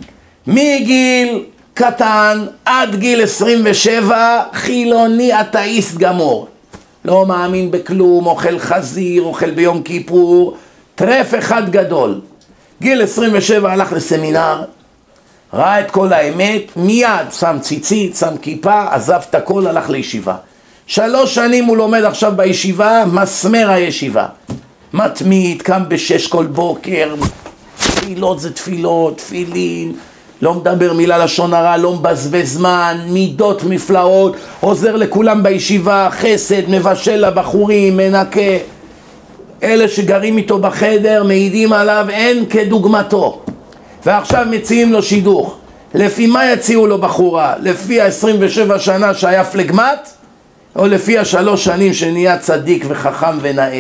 מגיל קטן עד גיל עשרים ושבע, חילוני אתאיסט גמור. לא מאמין בכלום, אוכל חזיר, אוכל ביום כיפור, טרף אחד גדול. גיל עשרים ושבע הלך לסמינר, ראה את כל האמת, מיד שם ציצית, שם כיפה, עזב את הכל, הלך לישיבה. שלוש שנים הוא לומד עכשיו בישיבה, מסמר הישיבה. מתמיד, קם בשש כל בוקר, תפילות זה תפילות, תפילין, לא מדבר מילה לשון הרע, לא מבזבז זמן, מידות מפלאות, עוזר לכולם בישיבה, חסד, מבשל לבחורים, מנקה. אלה שגרים איתו בחדר מעידים עליו אין כדוגמתו. ועכשיו מציעים לו שידוך. לפי מה יציעו לו בחורה? לפי ה-עשרים ושבע שנה שהיה פלגמט? או לפי השלוש שנים שנהיה צדיק וחכם ונאה?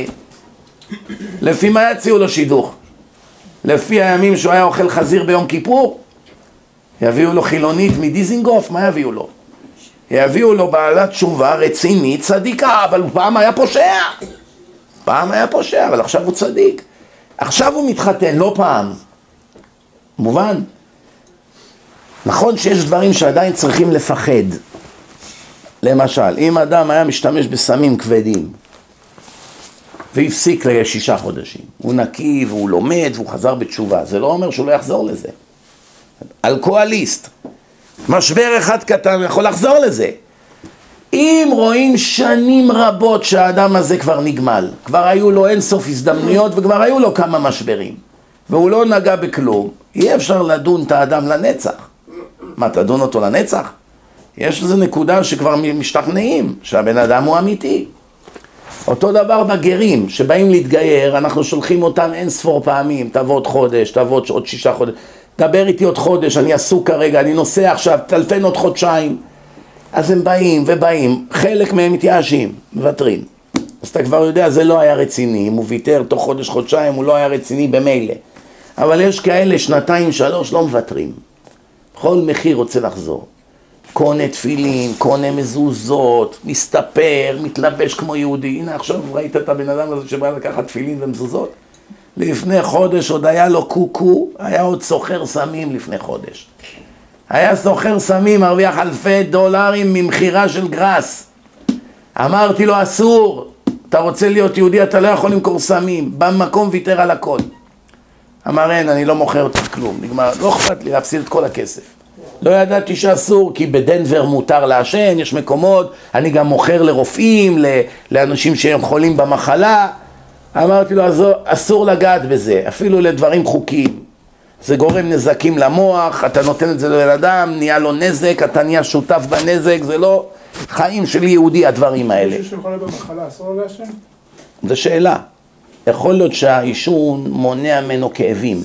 לפי מה יציעו לו שידוך? לפי הימים שהוא היה אוכל חזיר ביום כיפור? יביאו לו חילונית מדיזינגוף? מה יביאו לו? יביאו לו בעלת תשובה רצינית צדיקה, אבל פעם היה פושע. פעם היה פושע, אבל עכשיו הוא צדיק. עכשיו הוא מתחתן, לא פעם. מובן? נכון שיש דברים שעדיין צריכים לפחד. למשל, אם אדם היה משתמש בסמים כבדים והפסיק לשישה חודשים, הוא נקי והוא לומד והוא חזר בתשובה, זה לא אומר שהוא לא יחזור לזה. אלכוהוליסט, משבר אחד קטן יכול לחזור לזה. אם רואים שנים רבות שהאדם הזה כבר נגמל, כבר היו לו אין סוף הזדמנויות וכבר היו לו כמה משברים, והוא לא נגע בכלום, אי אפשר לדון את האדם לנצח. מה, תדון אותו לנצח? יש איזו נקודה שכבר משתכנעים שהבן אדם הוא אמיתי. אותו דבר בגרים שבאים להתגייר, אנחנו שולחים אותם אין ספור פעמים, תבוא עוד חודש, תבוא עוד שישה חודש, דבר איתי עוד חודש, אני עסוק כרגע, אני נוסע עכשיו, תלפן עוד חודשיים. אז הם באים ובאים, חלק מהם מתייאשים, מוותרים. אז אתה כבר יודע, זה לא היה רציני, אם הוא ויתר תוך חודש, חודשיים, הוא לא היה רציני במילא. אבל יש כאלה שנתיים, שלוש, לא מוותרים. בכל מחיר רוצה לחזור. קונה תפילין, קונה מזוזות, מסתפר, מתלבש כמו יהודי. הנה עכשיו ראית את הבן אדם הזה שבא לקחת תפילין ומזוזות? לפני חודש עוד היה לו קוקו, היה עוד סוחר סמים לפני חודש. היה סוחר סמים, מרוויח אלפי דולרים ממחירה של גרס. אמרתי לו, אסור, אתה רוצה להיות יהודי, אתה לא יכול למכור סמים. במקום ויתר על הכל. אמר, אין, אני לא מוכר אותך כלום. נגמר, לא אכפת לי להפסיד את כל הכסף. לא ידעתי שאסור, כי בדנבר מותר לעשן, יש מקומות, אני גם מוכר לרופאים, לאנשים שהם חולים במחלה. אמרתי לו, אסור לגעת בזה, אפילו לדברים חוקיים. זה גורם נזקים למוח, אתה נותן את זה לבן אדם, נהיה לו נזק, אתה נהיה שותף בנזק, זה לא חיים של יהודי הדברים האלה. מישהו שיכול להיות במחלה, אסור לו לעשן? זו שאלה. יכול להיות שהעישון מונע ממנו כאבים,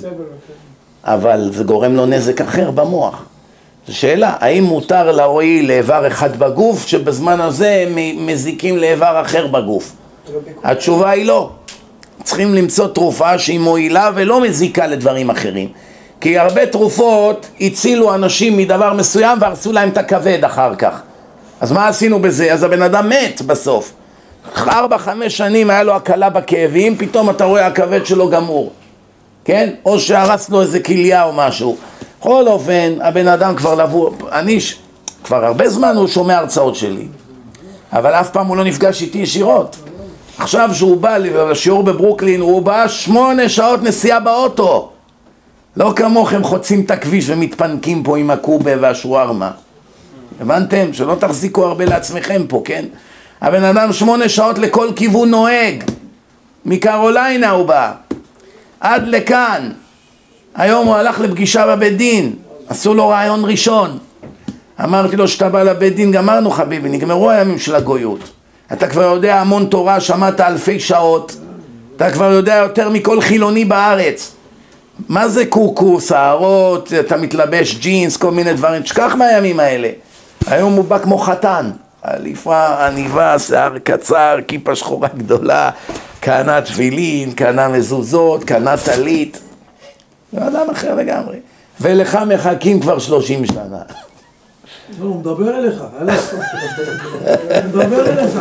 אבל זה גורם לו נזק אחר במוח. זו שאלה, האם מותר להועיל לאיבר אחד בגוף, שבזמן הזה מזיקים לאיבר אחר בגוף? התשובה היא לא. צריכים למצוא תרופה שהיא מועילה ולא מזיקה לדברים אחרים. כי הרבה תרופות הצילו אנשים מדבר מסוים והרסו להם את הכבד אחר כך. אז מה עשינו בזה? אז הבן אדם מת בסוף. ארבע, חמש שנים היה לו הקלה בכאבים, פתאום אתה רואה הכבד שלו גמור. כן? או שהרס לו איזה כליה או משהו. בכל אופן, הבן אדם כבר לבוא, אני כבר הרבה זמן הוא שומע הרצאות שלי, אבל אף פעם הוא לא נפגש איתי ישירות. עכשיו שהוא בא לשיעור בברוקלין, הוא בא שמונה שעות נסיעה באוטו. לא כמוכם חוצים את הכביש ומתפנקים פה עם הקובה והשווארמה. הבנתם? שלא תחזיקו הרבה לעצמכם פה, כן? הבן אדם שמונה שעות לכל כיוון נוהג. מקרוליינה הוא בא. עד לכאן. היום הוא הלך לפגישה בבית דין. עשו לו רעיון ראשון. אמרתי לו, שאתה בא לבית דין, גמרנו חביבי, נגמרו הימים של הגויות. אתה כבר יודע המון תורה, שמעת אלפי שעות. אתה כבר יודע יותר מכל חילוני בארץ. מה זה קוקו, שערות, אתה מתלבש ג'ינס, כל מיני דברים. תשכח מהימים האלה. היום הוא בא כמו חתן. עליפה, עניבה, שיער קצר, כיפה שחורה גדולה, קנה תפילין, קנה מזוזות, קנה טלית. זה אדם אחר לגמרי. ולך מחכים כבר שלושים שנה. לא, הוא מדבר אליך, הוא מדבר אליך.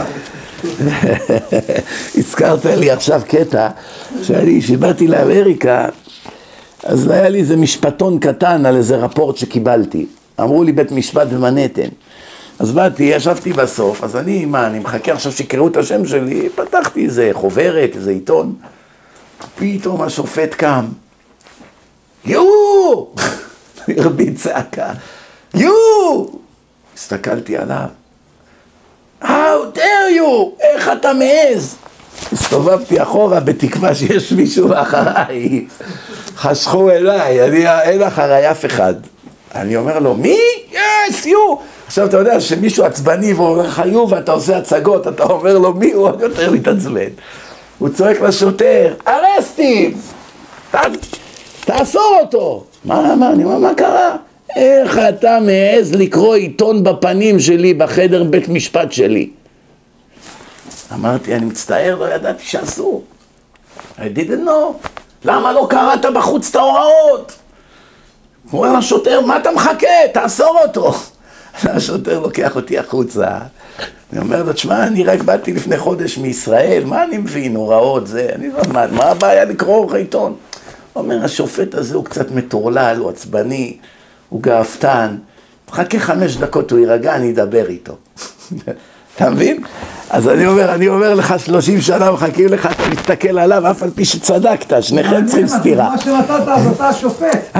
הזכרת לי עכשיו קטע, שאני, שבאתי לאמריקה, אז היה לי איזה משפטון קטן על איזה רפורט שקיבלתי. אמרו לי בית משפט במנהטן. אז באתי, ישבתי בסוף, אז אני, מה, אני מחכה עכשיו שיקראו את השם שלי, פתחתי איזה חוברת, איזה עיתון, פתאום השופט קם, יואו! הרביץ צעקה, יואו! הסתכלתי עליו, How dare you! איך אתה מעז? הסתובבתי אחורה בתקווה שיש מישהו אחריי, חשכו אליי, אני, אין אחריי אף אחד. אני אומר לו, מי? Yes, you! עכשיו אתה יודע שמישהו עצבני ואומר לך יו ואתה עושה הצגות, אתה אומר לו מי? הוא עוד יותר מתעצבן. הוא צועק לשוטר, ארסטים! תאסור אותו! מה, מה, אני אומר, מה קרה? איך אתה מעז לקרוא עיתון בפנים שלי בחדר בית משפט שלי? אמרתי, אני מצטער, לא ידעתי שאסור. I didn't know. למה לא קראת בחוץ את ההוראות? הוא אומר לשוטר, מה אתה מחכה? תאסור אותו. השוטר לוקח אותי החוצה. אני אומר לו, תשמע, אני רק באתי לפני חודש מישראל, מה אני מבין, הוראות זה? אני לא יודע, מה הבעיה לקרוא עיתון? הוא אומר, השופט הזה הוא קצת מטורלל, הוא עצבני, הוא גאוותן. חכה חמש דקות, הוא יירגע, אני אדבר איתו. אתה מבין? אז אני אומר, אני אומר לך, שלושים שנה מחכים לך, אתה מסתכל עליו, אף על פי שצדקת, שניכם צריכים סתירה. מה שנתת, אז אתה השופט.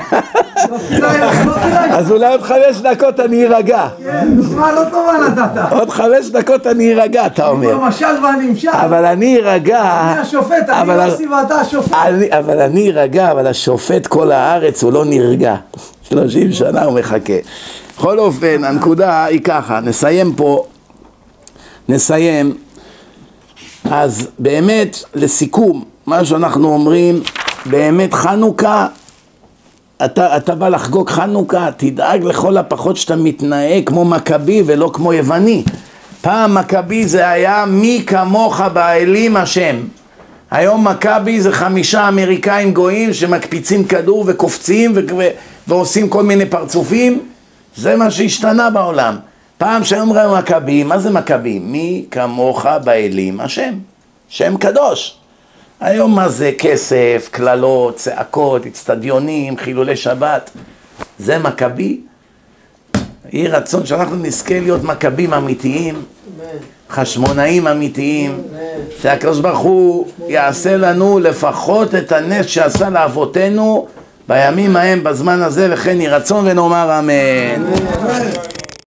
אז אולי עוד חמש דקות אני ארגע. כן, דוגמה לא טובה נתת. עוד חמש דקות אני ארגע, אתה אומר. במשל ואני המשל. אבל אני ארגע. אני השופט, אני יוסי ואתה השופט. אבל אני ארגע, אבל השופט כל הארץ הוא לא נרגע. שלושים שנה הוא מחכה. בכל אופן, הנקודה היא ככה, נסיים פה. נסיים, אז באמת לסיכום, מה שאנחנו אומרים, באמת חנוכה, אתה, אתה בא לחגוג חנוכה, תדאג לכל הפחות שאתה מתנהג כמו מכבי ולא כמו יווני. פעם מכבי זה היה מי כמוך באלים השם. היום מכבי זה חמישה אמריקאים גויים שמקפיצים כדור וקופצים ו- ו- ועושים כל מיני פרצופים. זה מה שהשתנה בעולם. פעם שהיום ראו מכבי, מה זה מכבי? מי כמוך באלים השם, שם קדוש. היום מה זה? כסף, כללות, צעקות, אצטדיונים, חילולי שבת. זה מכבי. יהי רצון שאנחנו נזכה להיות מכבים אמיתיים, חשמונאים אמיתיים, שהקדוש ברוך הוא יעשה לנו לפחות את הנס שעשה לאבותינו בימים ההם בזמן הזה, וכן יהי רצון ונאמר אמן.